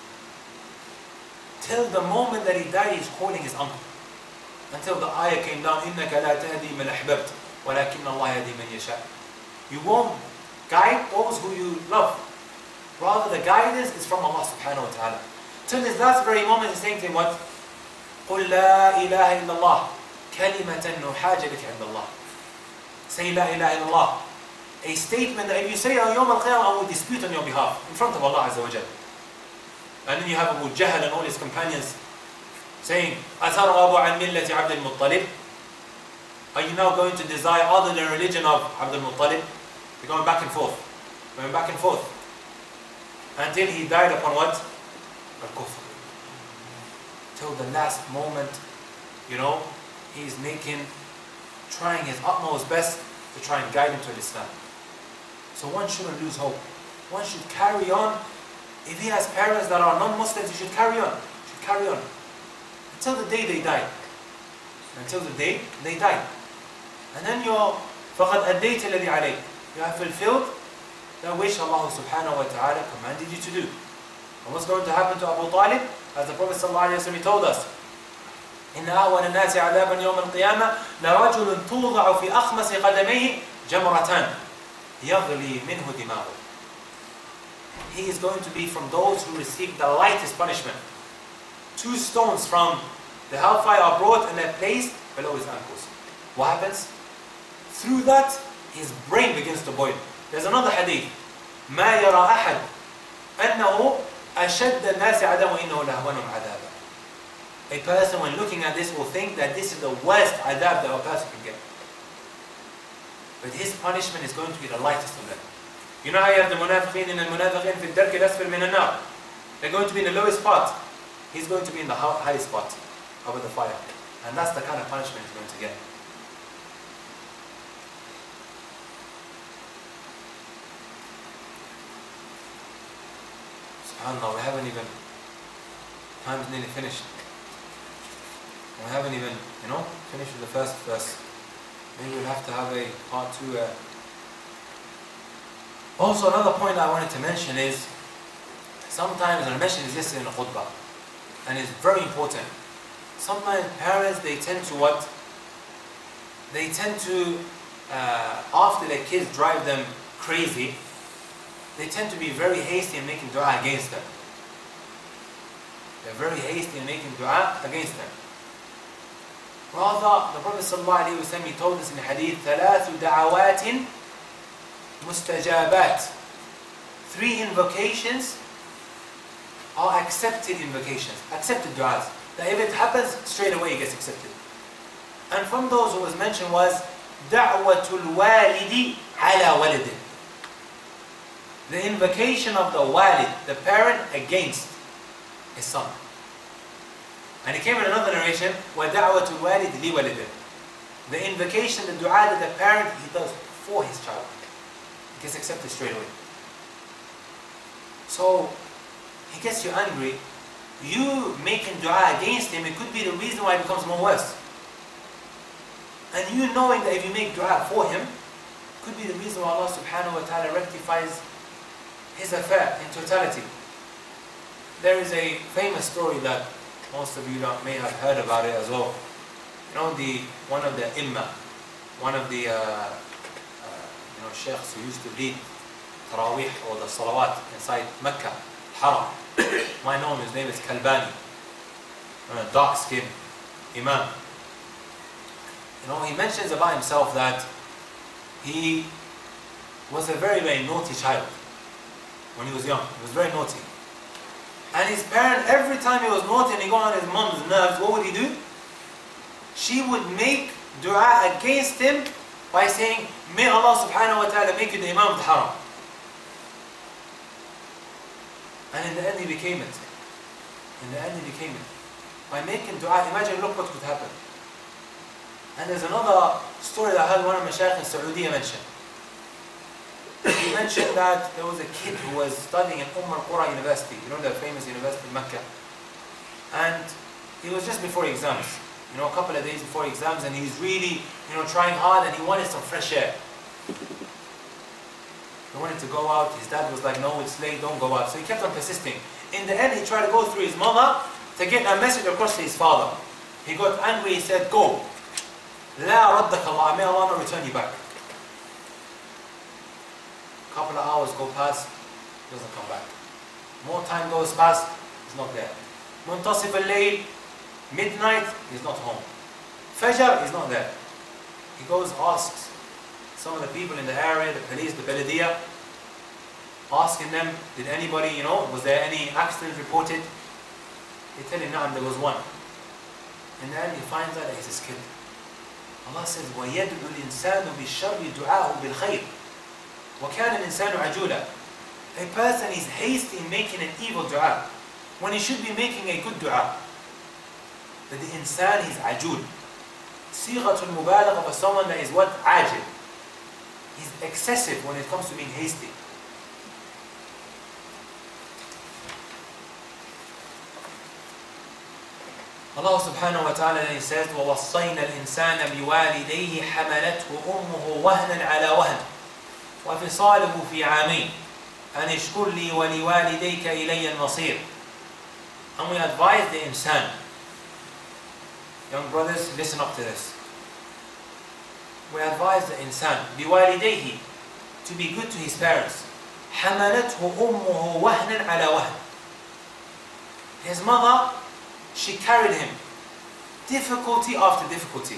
Till the moment that he died, he's calling his uncle. Until the ayah came down, إِنَّكَ لَا تَهْدِي مَنْ أَحْبَبْتَ وَلَكِنَّ اللَّهَ يَهْدِي مَنْ يَشَاءُ. You won't guide those who you love. Rather, the guidance is from Allah subhanahu wa ta'ala. Till this last very moment, he's saying to him what? قُلْ لَا إِلَهَ إِلَّا اللَّهِ كَلِمَةً نُحَاجَ بِكَ عِنْدَ اللَّهِ. Say La ilaha illallah. A statement that if you say it on Yawm al-Qiyamah, I will dispute on your behalf in front of Allah Azza wa Jal. And then you have Abu Jahl and all his companions saying, أَتَرْغَبُ عَنْ مِلَّةِ عَبْدِ الْمُطَّلِبِ. Are you now going to desire other than religion of Abdul Muttalib? They're going back and forth. Going back and forth. Until he died upon what? Al-Kufr. Till the last moment, you know, he's trying his utmost best to try and guide him to Islam. So one shouldn't lose hope. One should carry on. If he has parents that are non-Muslims, he should carry on. Should carry on. Until the day they die. Until the day they die. And then فَقَدْ أَدَّيْتَ الَّذِي عَلَيْكَ. You have fulfilled that which Allah subhanahu wa ta'ala commanded you to do. And what's going to happen to Abu Talib? As the Prophet ﷺ told us, إِنَّ أَهْوَنَ النَّاسِ عَذَابًا يَوْمَ الْقِيَامَةِ لَرَجُلٌ تُوضَعُ فِي أَخْمَصِ قَدَمَيْهِ جَمْرَةً يَغْلِي مِنْهُ دِمَاغُ. He is going to be from those who receive the lightest punishment. 2 stones from the hellfire are brought and they're placed below his ankles. What happens? Through that, his brain begins to boil. There's another hadith. مَا يَرَى أَحَدٌ أَنَّهُ أَشَدَّ النَّاسِ عَدَمُ إِنَّهُ لَهْوَنٌ عَذَابًا. A person when looking at this will think that this is the worst adab that a person can get. But his punishment is going to be the lightest of them. You know how you have the munafiqeen and al-munafiqeen في الدرك الأسفل من النار. They're going to be in the lowest part. He's going to be in the highest part over the fire. And that's the kind of punishment he's going to get. SubhanAllah, we haven't even, time's nearly finished. We haven't even, finished with the first verse. Maybe we'll have to have a part 2. Also, another point I wanted to mention is, sometimes, and I mentioned this yesterday in the khutbah, and it's very important. Sometimes parents, they tend to what? They tend to, after their kids drive them crazy, they tend to be very hasty in making dua against them. They're very hasty in making dua against them. Rather, the Prophet ﷺ, he told us in the hadith, ثَلَاثُ دَعَوَاتٍ مُسْتَجَابَاتٍ. 3 invocations are accepted invocations, accepted du'as. That if it happens, straight away it gets accepted. And from those who was mentioned was دَعْوَةُ الْوَالِدِ عَلَى وَلِدٍ. The invocation of the walid, the parent, against his son. And it came in another narration, وَدَعْوَةُ الْوَالِدِ لِوَلِدٍ. The invocation, the dua that the parent, he does for his child. It gets accepted straight away. So, he gets you angry. You making dua against him, it could be the reason why it becomes more worse. And you knowing that if you make dua for him, could be the reason why Allah subhanahu wa ta'ala rectifies his affair in totality. There is a famous story that most of you may have heard about it as well. You know, one of the imma, one of the sheikhs who used to lead Taraweeh or the Salawat inside Mecca, Haram. My known, his name is Kalbani, dark-skinned Imam. You know, he mentions about himself that he was a very, very naughty child when he was young. He was very naughty. And his parent, every time he was naughty and he got on his mom's nerves, what would he do? She would make dua against him by saying, may Allah subhanahu wa ta'ala make you the Imam of the Haram. And in the end he became it. In the end he became it. By making dua, imagine, look what could happen. And there's another story that I heard one of Mashaykh in Saudi mention. He mentioned that there was a kid who was studying in Al-Qura University, you know, the famous university in Mecca. And it was just before exams, you know, a couple of days before exams, and he's really, you know, trying hard and he wanted some fresh air. He wanted to go out. His dad was like, no, it's late, don't go out. So he kept on persisting. In the end, he tried to go through his mother to get a message across to his father. He got angry, he said, go. La raddak Allah, may Allah not return you back. A couple of hours go past, he doesn't come back. More time goes past, he's not there. Muntasif al-layl, midnight, he's not home. Fajr, he's not there. He goes, asks some of the people in the area, the police, the Baladiyah, asking them, did anybody, you know, was there any accident reported? They tell him, no, there was one. And then he finds out that he's his kid. Allah says, وَيَدْعُ الْإِنسَانُ بِالشَّرِّ دُعَاءُ بِالْخَيْرِ وَكَانَ الْإِنسَانُ عَجُولًا. A person is hasty in making an evil dua when he should be making a good dua. But the insan is ajul. Sighatul mubalagha for someone that is what? Ajil. He's excessive when it comes to being hasty. Allah subhanahu wa ta'ala then says, وَوَصَّيْنَا الْإِنسَانَ بِوَالِدَيْهِ حَمَلَتْهُ أُمُّهُ وَهْنًا عَلَى وَهْنٍ وَفِصَالُهُ فِي عَامَيْنِ أَنِ اشْكُرْ لِي وَلِوَالِدَيْكَ إِلَيَّ الْمَصِيرُ. And we advise the insan. Young brothers, listen up to this. We advise the insan بِوَالِدَيْهِ, to be good to his parents. حَمَلَتْهُ أُمُّهُ وَهْنًا عَلى وَهْنٍ. His mother, she carried him, difficulty after difficulty.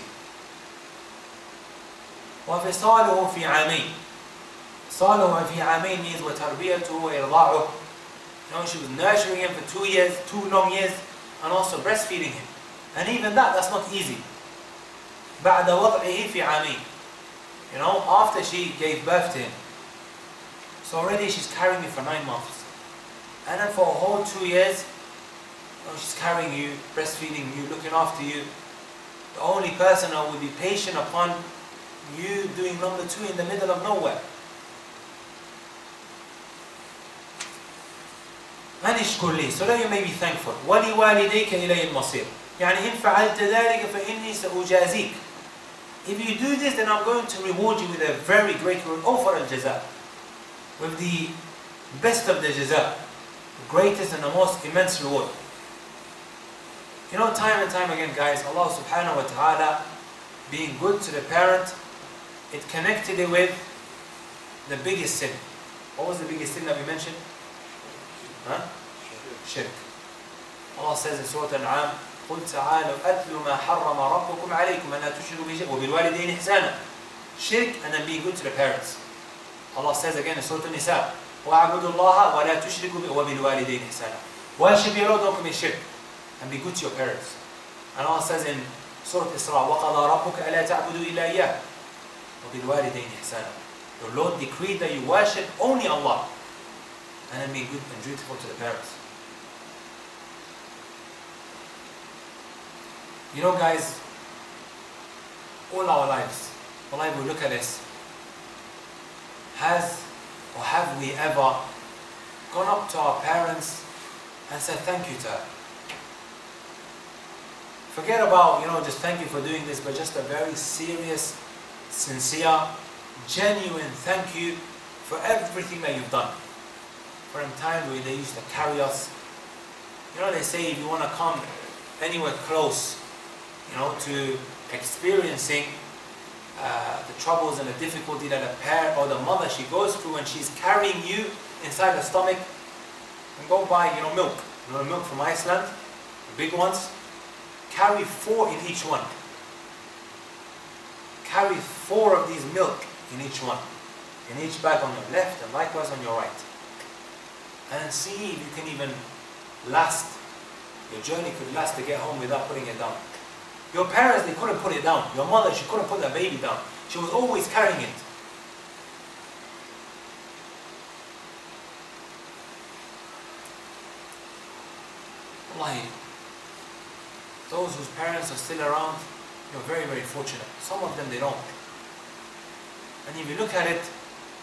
وَفِصَالُهُ فِي عَامَيْنِ. صَالُهُ فِي عَامَيْنِ means وَتَرْبِيَتُهُ وَإِرْضَاعُهُ. You know, she was nurturing him for 2 years, 2 long years, and also breastfeeding him. And even that's not easy. بَعْدَ وَضْعِهِ فِي عَامَيْنِ. You know, after she gave birth to him. So already she's carrying you for 9 months. And then for a whole 2 years, she's carrying you, breastfeeding you, looking after you. The only person that will be patient upon you doing number 2 in the middle of nowhere. أَنِشْكُرْ لِي, so that you may be thankful. وَلِوَالِدَيْكَ إِلَيَّ الْمَصِيرُ. يعني إِنْ فَعَلْتَ ذَلِكَ فَإِنِّي سَأُجَازِيكَ. If you do this, then I'm going to reward you with a very great reward. أَوْفَرَ الْجَزَاء, with the best of the jaza, the greatest and the most immense reward. You know, time and time again, guys, Allah subhanahu wa ta'ala being good to the parent, it connected it with the biggest sin. What was the biggest sin that we mentioned? Huh? Shirk. Allah says in Surah Al-An'am, قُلْ تَعَالَوْا أَتْلُ مَا حَرَّمَ رَبُّكُمْ عَلَيْكُمْ أَنْ لَا تُشْرِكُوا بِهِ وَبِالْوَالِدَيْنِ إِحْسَانًا. Shirk, and then being good to the parents. Allah says again in Surah An-Nisa, وَاعْبُدُوا اللَّهَ وَلَا تُشْرِكُوا بِهِ وَبِالْوَالِدَيْنِ إِحْسَانًا. Worship your Lord, don't commit shirk, and be good to your parents. And Allah says in Surah Isra, وَقَضَى رَبُّكَ أَلَا تَعْبُدُوا إِلَّا إِيَّاهُ وَبِالْوَالِدَيْنِ إِحْسَانًا. Your Lord decreed that you worship only Allah, and then be good and dutiful to the parents. You know, guys, all our lives, wallahi, we look at this, has or have we ever gone up to our parents and said thank you to her? Forget about, just thank you for doing this, but just a very serious, sincere, genuine thank you for everything that you've done. For in times where they used to carry us. They say if you want to come anywhere close, to experiencing the troubles and the difficulty that a parent or the mother she goes through when she's carrying you inside the stomach, and go buy, milk. Milk from Iceland, the big ones. Carry 4 in each one. Carry 4 of these milk in each one. In each bag on your left and likewise on your right. And see if you can even last. Your journey could last to get home without putting it down. Your parents, they couldn't put it down. Your mother, she couldn't put that baby down. She was always carrying it. Wallahi, those whose parents are still around, you're very, very fortunate. Some of them, they don't. And if you look at it,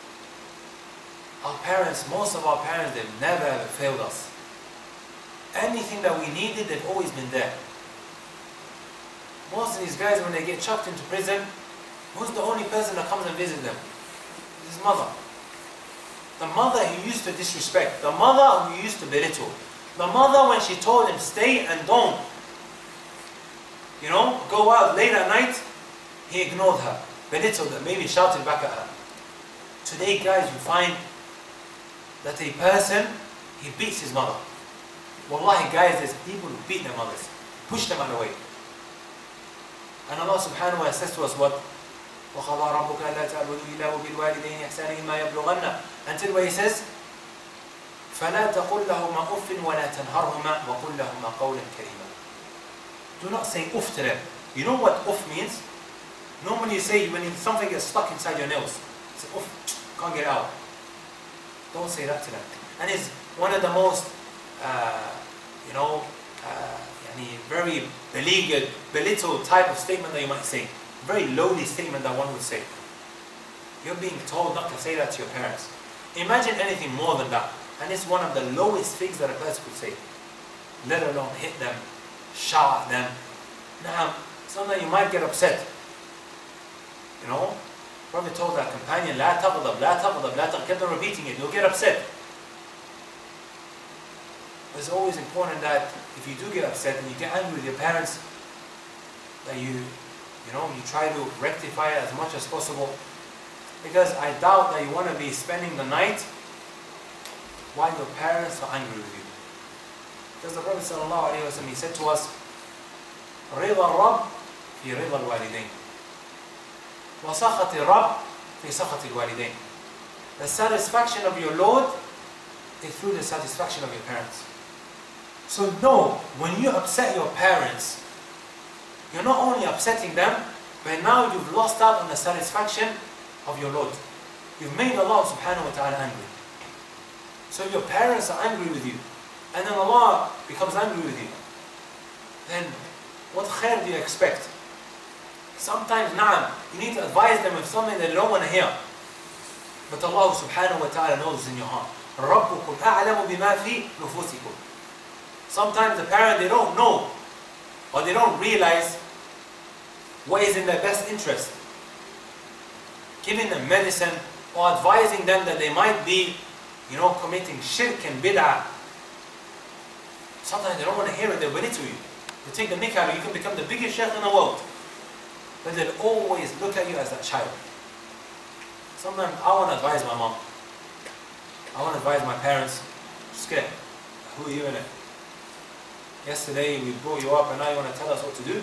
our parents, most of our parents, they've never ever failed us. Anything that we needed, they've always been there. Most of these guys, when they get chucked into prison, who's the only person that comes and visits them? His mother. The mother who used to disrespect. The mother who used to belittle. The mother, when she told him, stay and don't, go out late at night, he ignored her, belittled her, maybe shouted back at her. Today, guys, you find that a person, he beats his mother. Wallahi, guys, there's people who beat their mothers, push them out of the way. And Allah subhanahu wa ta'ala says to us what? وَقَضَى رَبُّكَ أَلَّا تَعْبُدُوا إِلَّا وَبِالْوَالِدَيْنِ إِحْسَانًا إِمَّا يَبْلُغَنَّ, until where he says, فَلَا تَقُلْ لَهُمَا أُفٍّ وَلَا تَنْهَرْهُمَا وَقُلْ لَهُمَا قَوْلًا كَرِيمًا. Do not say uff to them. You know what uff means? Normally you say when something gets stuck inside your nails. Say uff, can't get it out. Don't say that to them. And it's one of the most, very beleaguered, belittled type of statement that you might say. Very lowly statement that one would say. You're being told not to say that to your parents. Imagine anything more than that. And it's one of the lowest things that a person could say. Let alone hit them, shout at them. Now, sometimes you might get upset. Prophet told that companion, لا تغضب, لا تغضب, لا تغضب. Kept on repeating it. You'll get upset. It's always important that if you do get upset and you get angry with your parents, that you try to rectify it as much as possible. Because I doubt that you want to be spending the night while your parents are angry with you. Because the Prophet ﷺ, he said to us, رِضَى الرَّبِّ فِي رِضَى الْوَالِدَيْنِ وَسَخَطِ الرَّبِّ فِي سَخَطِ الْوَالِدَيْنِ. The satisfaction of your Lord is through the satisfaction of your parents. So no, when you upset your parents, you're not only upsetting them, but now you've lost out on the satisfaction of your Lord. You've made Allah subhanahu wa ta'ala angry. So if your parents are angry with you, and then Allah becomes angry with you, then what khair do you expect? Sometimes, you need to advise them with something they don't want to hear. But Allah subhanahu wa ta'ala knows in your heart. رَبُّكُمْ أَعْلَمُ بِمَا فِي نُفُوسِكُمْ. Sometimes the parent, they don't know, or they don't realize what is in their best interest. Giving them medicine, or advising them that they might be, committing shirk and bid'ah. Sometimes they don't want to hear it, they belittle you. They take the nick out of you, you can become the biggest sheikh in the world. But they'll always look at you as that child. Sometimes I want to advise my mom. I want to advise my parents. Scared. Who are you in it? Yesterday we brought you up and now you want to tell us what to do?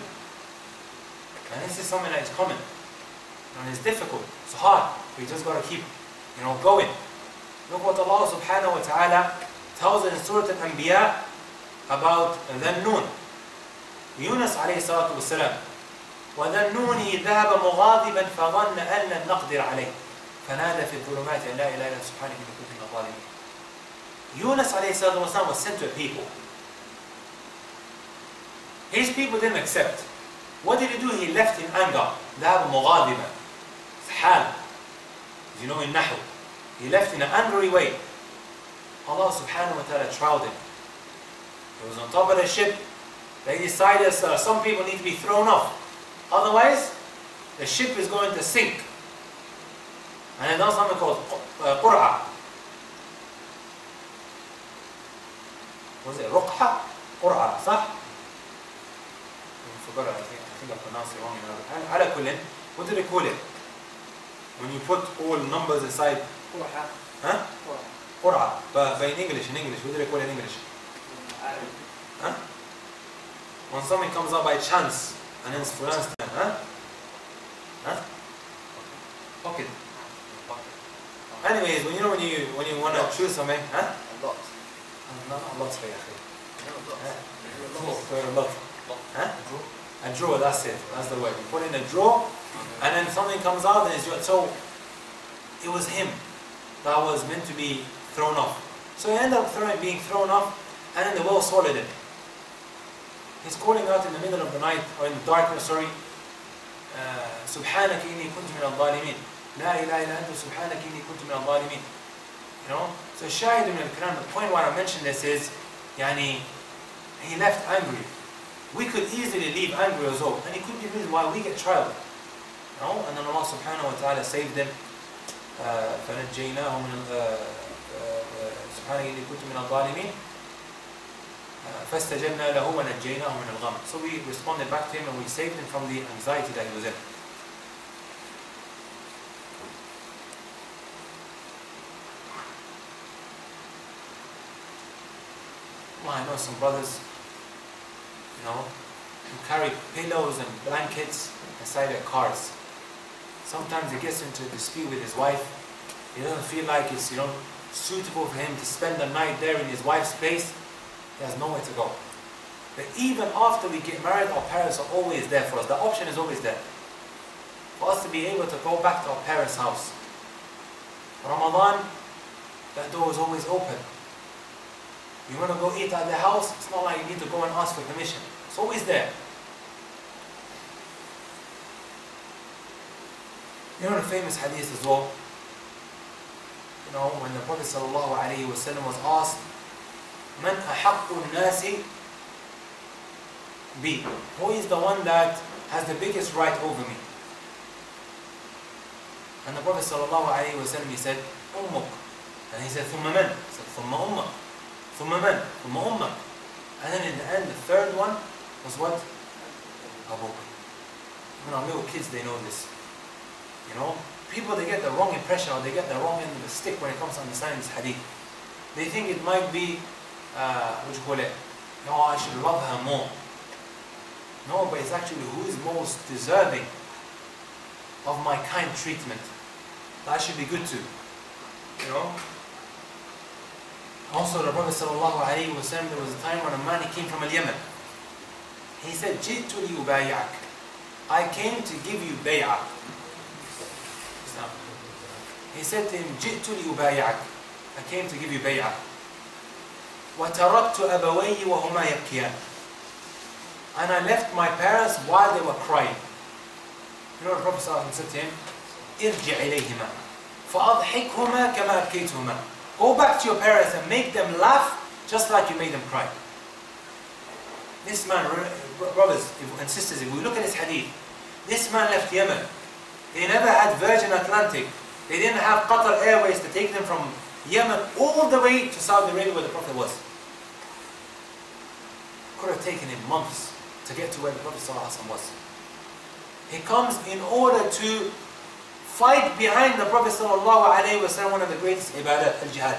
And this is something that is common. And it's difficult. It's hard. We just got to keep, going. Look what Allah subhanahu wa ta'ala tells us in Surah Al-Anbiya about Dhannun. Yunus alayhi salatu wasalam. وَذَنُّونِ ذَهَبَ مُغَاضِبًا فَظَنَّ أَنْ لَنْ نَقْدِرَ عَلَيْهِ فَنَادَى فِي الظُّلُمَاتِ أَنْ لَا إِلَهَ إِلَّا أَنْتَ سُبْحَانَكَ إِنِّي كُنتُ مِنَ الظَّالِمِينَ. Yunus alayhi salatu wasalam was sent to a people. His people didn't accept. What did he do? He left in anger. ذَهَبَ مُغَاضِبًا. It's hal. In Nahu. He left in an angry way. Allah subhanahu wa ta'ala trialed him. He was on top of the ship They decided some people need to be thrown off. Otherwise, the ship is going to sink. And they done something called qur'a. Was it ruqha? Qur'a, صح? I forgot it. I think I pronounced it wrong. على كل, what do they call it? When you put all numbers inside. Huh? Qur'a. But in English, what do they call it in English? Huh? When something comes up by chance and then it's pronounced, huh? Huh? Pocket. Anyways, when you want to choose something, huh? A lot. Not a lot for you. A lot. Huh? A draw, that's it. That's the word. You put in a draw, and then something comes out, and it's your. So it was him that was meant to be thrown off. So he ended up being thrown off, and then the whale swallowed him. He's calling out in the middle of the night, or in the darkness, sorry. سبحانك إني كنت من الظالمين. لا إله إلا أنت سبحانك إني كنت من الظالمين. You know? So Shahid ibn al-Quran, the point why I mentioned this is, yani, he left angry. We could easily leave angry as well, and it could be the reason why we get trialed. You know? And then Allah subhanahu wa ta'ala saved them. فنجيناه من سبحانك إني كنت من الظالمين. فاستجبنا له ونجيناه من الغم. So we responded back to him and we saved him from the anxiety that he was in. Well, I know some brothers, you know, who carry pillows and blankets inside their cars. Sometimes he gets into a dispute with his wife. He doesn't feel like it's, you know, suitable for him to spend the night there in his wife's place. He has nowhere to go. But even after we get married, our parents are always there for us. The option is always there. For us to be able to go back to our parents' house. Ramadan, that door is always open. You want to go eat at their house, it's not like you need to go and ask for permission. It's always there. You know the famous hadith as well? You know, when the Prophet ﷺ was asked, Man ahaqqu nasi bi? Who is the one that has the biggest right over me? And the Prophet ﷺ, he said, Ummuk. And he said, Thumma man? He said, Thumma ummak. Thumma man? Thumma ummak. And then in the end, the third one was what? Abu. You know, little kids, they know this. You know, people, they get the wrong impression or they get the wrong end of the stick when it comes to understanding this hadith. They think it might be, what do you call it? No, I should love her more. No, but it's actually who is most deserving of my kind treatment. That I should be good to. You know? Also, the Prophet ﷺ, there was a time when a man, he came from Yemen. He said, Ji'tu li ubayi'ak. I came to give you bay'ah. He said to him, Ji'tu li ubayi'ak. I came to give you bay'ah. وَتَرَكْتُ أَبَوَيِّ وَهُمَا يَبْكِيَانِ. And I left my parents while they were crying. You know what the Prophet ﷺ said to him? ارجع إليهما فأضحكهما كما أبكيتهما. Go back to your parents and make them laugh just like you made them cry. This man, brothers and sisters, if we look at this hadith, this man left Yemen. They never had Virgin Atlantic. They didn't have Qatar Airways to take them from Yemen all the way to Saudi Arabia where the Prophet was. Could have taken him months to get to where the Prophet ﷺ was. He comes in order to fight behind the Prophet ﷺ, one of the greatest ibadat, al-jihad.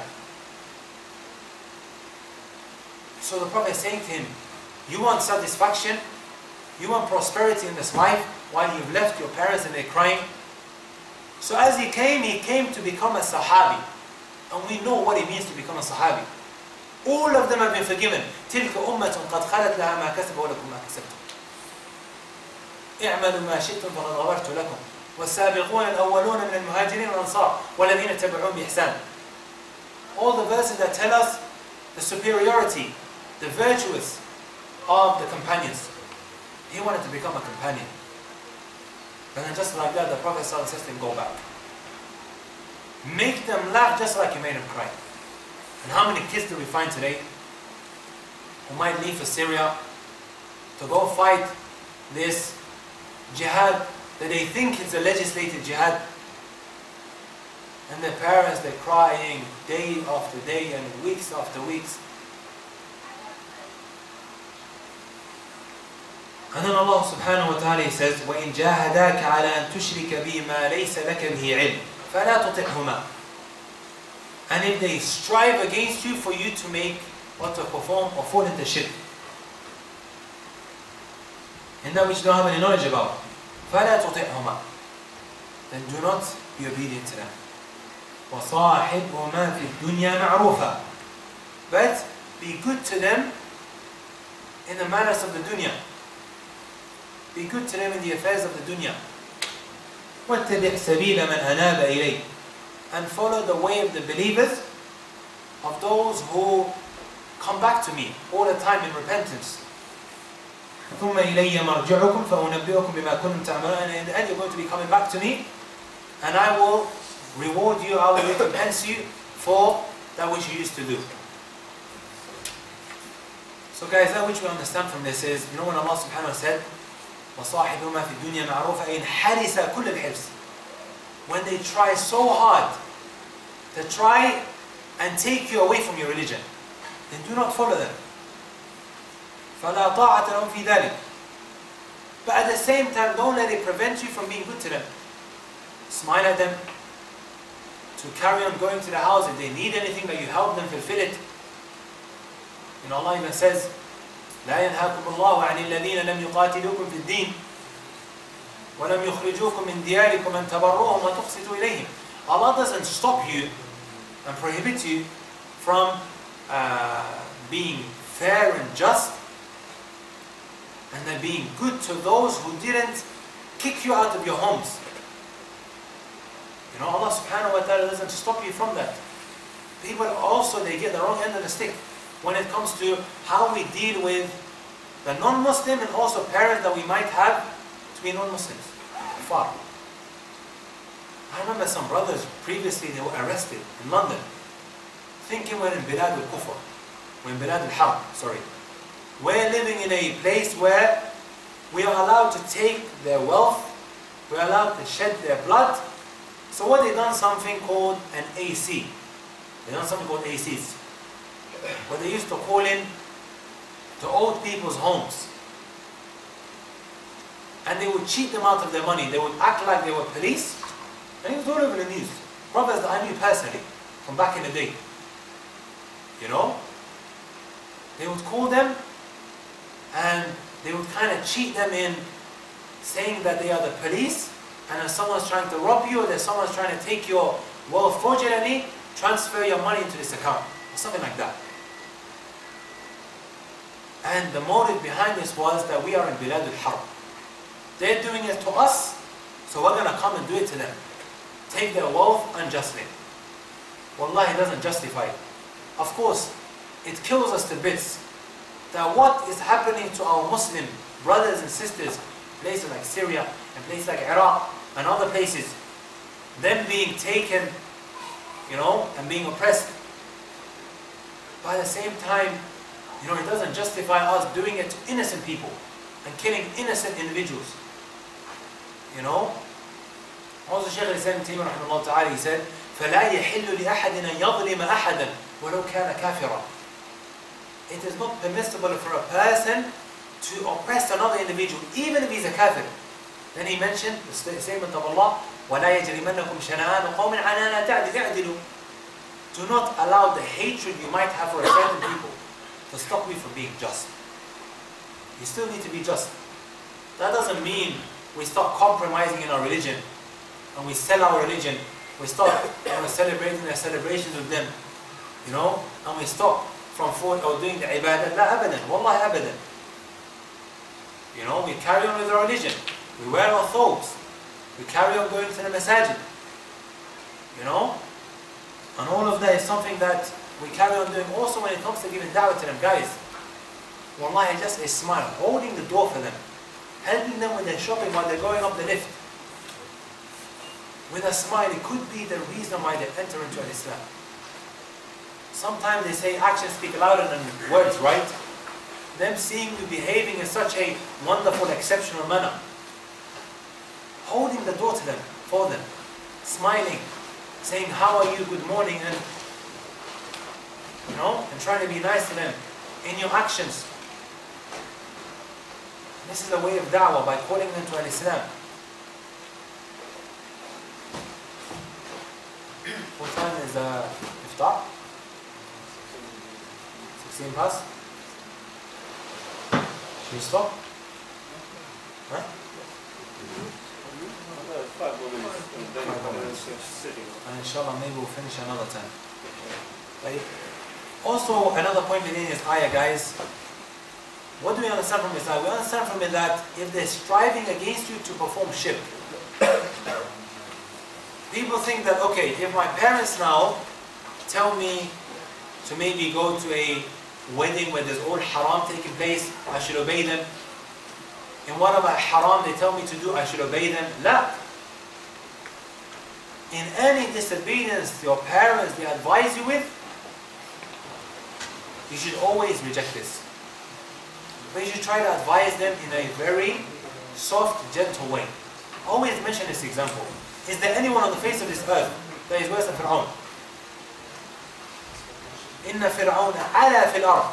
So the Prophet is saying to him, you want satisfaction? You want prosperity in this life while you've left your parents and they're crying? So as he came to become a Sahabi. And we know what it means to become a Sahabi. All of them have been forgiven. تِلْكَ أُمَّةٌ قَدْ خَلَتْ لَهَا مَا كَسَبَ وَلَكُمْ مَا كَسَبْتُمْ اعْمَلُوا مَا شِئْتُمْ فَقَدْ غَفَرْتُ لَكُمْ وَالسَّابِقُونَ الْأَوَّلُونَ مِنَ الْمُهَاجِرِينَ وَالْأَنصَارِ وَالَّذِينَ تَبِعُوهُم بِإِحْسَانٍ. All the verses that tell us the superiority, the virtuous of the companions. He wanted to become a companion. And then just like that, the Prophet ﷺ says to him, go back. Make them laugh just like you made them cry. And how many kids do we find today who might leave for Syria to go fight this jihad that they think it's a legislated jihad. And their parents, they're crying day after day and weeks after weeks. And then Allah subhanahu wa ta'ala says, وَإِنْ جَاهَدَاكَ عَلَى أَن تُشْرِكَ بِي مَا لَيْسَ لَكَ بِهِ عِلْمٍ فَلَا تُطِعْهُمَا. And if they strive against you for you to make or to perform or fall into shirk, in that which you don't have any knowledge about, فَلَا تُطِعْهُمَا, then do not be obedient to them. وَصَاحِبْهُمَا فِي الدُّنْيَا مَعْرُوفًا, but be good to them in the manners of the dunya. Be good to them in the affairs of the dunya. وَاتَّبِعْ سَبِيلَ مَنْ أَنَابَ إِلَيْهِ, and follow the way of the believers, of those who come back to me all the time in repentance. ثُمَّ إِلَيَّ مَرْجِعُكُمْ فَأُنَبِّئُكُمْ بِمَا كُنْتُمْ تَعْمَلُونَ. And in the end you're going to be coming back to me, and I will reward you, I will recompense you for that which you used to do. So guys, that which we understand from this is, you know when Allah subhanahu wa ta'ala said, وَصَاحِبُهُمَا فِي الدُّنْيَا مَعْرُوفًا إِنْ حَرِسَ كُلَّ الْحِرْصِ, when they try so hard to try and take you away from your religion, then do not follow them. فَلَا طَاعَةَ لَهُمْ فِي ذَلِكَ. But at the same time, don't let it prevent you from being good to them. Smile at them, to carry on going to the house. If they need anything, that you help them fulfill it. You know, Allah even says, لا ينهاكم الله عن الذين لم يقاتلوكم في الدين وَلَمْ يُخْرِجُوكُمْ مِنْ دِيَارِكُمْ أَنْ تَبَرُّوهُمْ وَتُقْسِطُوا إِلَيْهِمْ. Allah doesn't stop you and prohibit you from being fair and just, and then being good to those who didn't kick you out of your homes. You know, Allah subhanahu wa ta'ala doesn't stop you from that. People also, they get the wrong end of the stick when it comes to how we deal with the non-Muslim and also parents that we might have to be non-Muslims. Far. I remember some brothers previously, they were arrested in London, thinking we're in Bilad al-Kufr, we're in Bilad al-Harb, sorry. We're living in a place where we are allowed to take their wealth, we're allowed to shed their blood. So what they done something called an AC. They done something called ACs. Where they used to call in to old people's homes. And they would cheat them out of their money. They would act like they were police. And it was all over the news. Brothers that I knew personally from back in the day. You know? They would call them and they would kind of cheat them in saying that they are the police, and if someone's trying to rob you or there's someone's trying to take your wealth fraudulently, transfer your money into this account or something like that. And the motive behind this was that we are in Bilad al-Harb. They're doing it to us, so we're going to come and do it to them. Take their wealth unjustly. Wallahi, it doesn't justify it. Of course, it kills us to bits that what is happening to our Muslim brothers and sisters in places like Syria and places like Iraq and other places, them being taken, you know, and being oppressed. But at the same time, you know, it doesn't justify us doing it to innocent people and killing innocent individuals. You know? Also Shaykh al-Islam Ibn Taymiyyah rahimahullah ta'ala, he said, فَلَا يَحِلُّ لِأَحَدٍ أَنْ يَظْلِمَ أَحَدًا وَلَوْ كَانَ كَافِرًا. It is not permissible for a person to oppress another individual, even if he's a kafir. Then he mentioned the statement of Allah, وَلَا يَجْرِمَنَّكُمْ شَنَآنُ قَوْمٍ عَلَىٰ أَلَّا تَعْدِلُوا. Do not allow the hatred you might have for a certain people to stop you from being just. You still need to be just. That doesn't mean we start compromising in our religion and we sell our religion. We stop celebrating their celebrations with them, you know, and we stop from doing the ibadah. La abadan, wallahi abadan. You know, we carry on with our religion. We wear our thobes. We carry on going to the masajid. You know? And all of that is something that we carry on doing also when it comes to giving da'wah to them. Guys, wallahi, just a smile, holding the door for them, helping them with their shopping while they're going up the lift. With a smile, it could be the reason why they enter into Islam. Sometimes they say actions speak louder than words, right? them seeing you behaving in such a wonderful, exceptional manner, holding the door to them, for them, smiling, saying, how are you, good morning, and and trying to be nice to them in your actions. This is the way of da'wah, by calling them to al-Islam. What time is iftar? 16 past? Should we stop? Huh? 5 more minutes. And inshallah maybe we'll finish another 10. Right? Also, another point within this ayah, guys. What do we understand from this ayah? We understand from it that if they're striving against you to perform shirk, people think that, okay, if my parents now tell me to maybe go to a wedding where there's all haram taking place, I should obey them. And whatever haram they tell me to do, I should obey them. La. In any disobedience your parents they advise you with, you should always reject this. But you should try to advise them in a very soft, gentle way. Always mention this example. Is there anyone on the face of this earth that is worse than Fir'aun? Inna Fir'auna ala fil ard.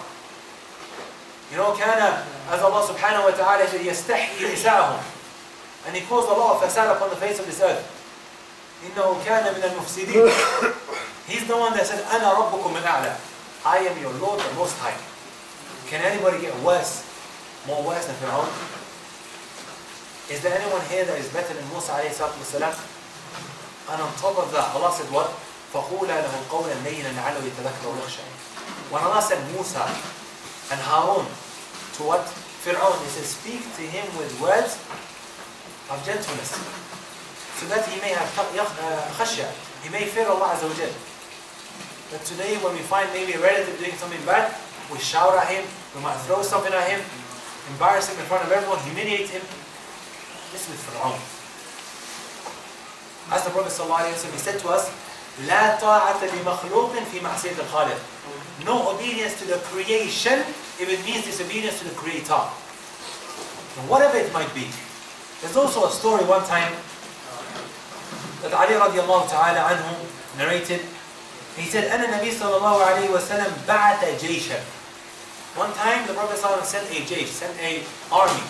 كان, as Allah subhanahu wa ta'ala said, يستحيي نساءهم. And He caused a lot of fasad upon the face of this earth. إنه كان من المفسدين. He's the one that said, أنا ربكم الأعلى. I am your Lord, the Most High. Can anybody get worse, more worse than Fir'aun? Is there anyone here that is better than Musa alayhi salatu wasalam? And on top of that, Allah said what? فَقُولَا لَهُ قَوْلًا لَيِّنًا لَعَلَّهُ يَتَذَكَّرُ وَيَخْشَىٰ. When Allah said Musa and Harun to what? Fir'aun, He said, speak to him with words of gentleness, so that he may have khashya, he may fear Allah Azza wa Jal. But today when we find maybe a relative doing something bad, we shout at him, we might throw something at him, embarrass him in front of everyone, humiliate him. This is Fir'aun. As the Prophet ﷺ, he said to us, لا طاعة لمخلوق في معصية الخالق. No obedience to the creation if it means disobedience to the Creator. And whatever it might be. There's also a story one time that Ali radiallahu ta'ala anhu narrated. He said, أن النبي صلى الله عليه وسلم بعث جيشا. One time the Prophet ﷺ sent a jaysh, sent an army.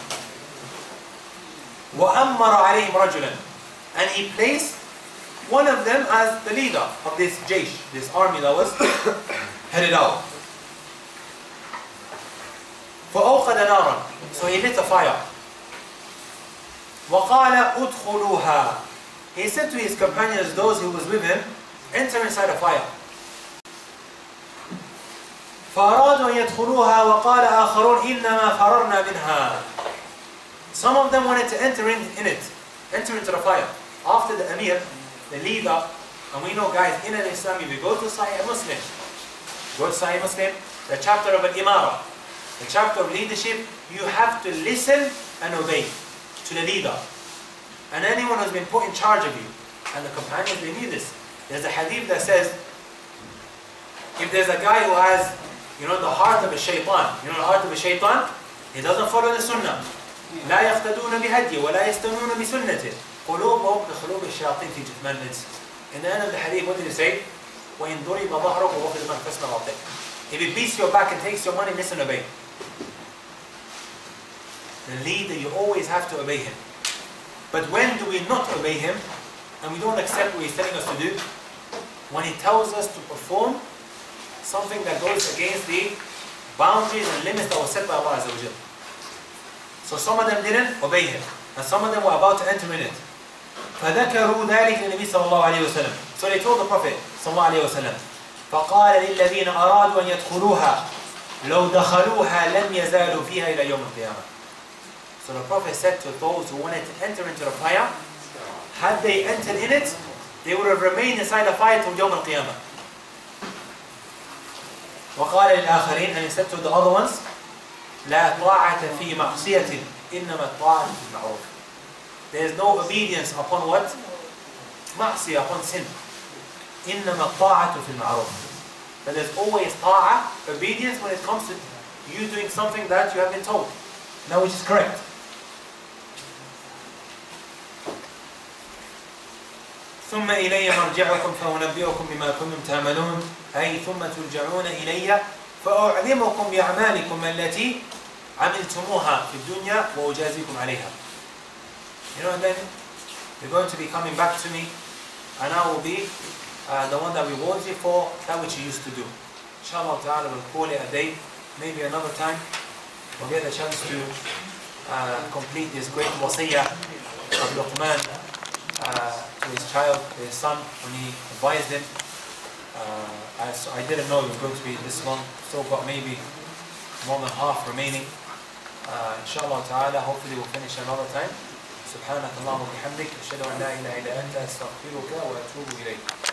وأمر عليهم رجلا. And he placed one of them as the leader of this jaysh, this army that was headed out. فأوقد نارا. So he lit a fire. وقال ادخلوها. He said to his companions, those who was with him, enter inside a fire. فأرادوا أن يدخلوها وقال آخرون إنما فررنا منها. Some of them wanted to enter in it, enter into the fire. After the Amir, the leader, and we know guys, in an Islam, if you go to Sahih Muslim, go to Sahih Muslim, the chapter of Al-Imara, the chapter of leadership, you have to listen and obey to the leader. And anyone who's been put in charge of you. And the companions, they knew this. There's a hadith that says, if there's a guy who has, the heart of a shaitan, the heart of a shaitan, he doesn't follow the sunnah. لا يقتدون بهدي ولا يستنون بسنته قلوبهم كقلوب الشياطين في جثمان الإنس. In the end of the hadith, what did he say? وإن ضرب ظهرك وأخذ من فاسمع وأطيع. If he beats your back and takes your money, listen and obey. The leader, you always have to obey him. But when do we not obey him and we don't accept what he's telling us to do? When he tells us to perform something that goes against the boundaries and limits that were set by Allah Azza wa Jal. So some of them didn't obey him, and some of them were about to enter in it. فذكروا ذلك للنبي صلى الله عليه وسلم. So they told the Prophet صلى الله عليه وسلم. فقال للذين أرادوا أن يدخلوها لو دخلوها لم يزالوا فيها إلى يوم القيامة. So the Prophet said to those who wanted to enter into the fire, had they entered in it, they would have remained inside the fire till يوم القيامة. وقال للآخرين, and he said to the other ones, لا طاعة في معصية إنما الطاعة في المعروف. There is no obedience upon what? معصية, upon sin. إنما الطاعة في المعروف. But there's always طاعة, obedience when it comes to you doing something that you have been told, now which is correct. ثم إلي مرجعكم فأنبئكم بما كنتم تعملون أي ثم ترجعون إلي فأعلمكم بأعمالكم التي عملتموها في الدنيا وأجازيكم عليها. You know, and then you're going to be coming back to me, and I will be the one that rewards you for that which you used to do. Inshallah ta'ala, we'll call it a day. Maybe another time we'll get the chance to complete this great wasiyah of Luqman to his child, to his son, when he advised him. I didn't know it was going to be this long. Still got maybe more than half remaining. Inshallah ta'ala, hopefully we'll finish another time. سبحانك اللهم وبحمدك أشهد أن لا إله إلا أنت أستغفرك وأتوب إليك.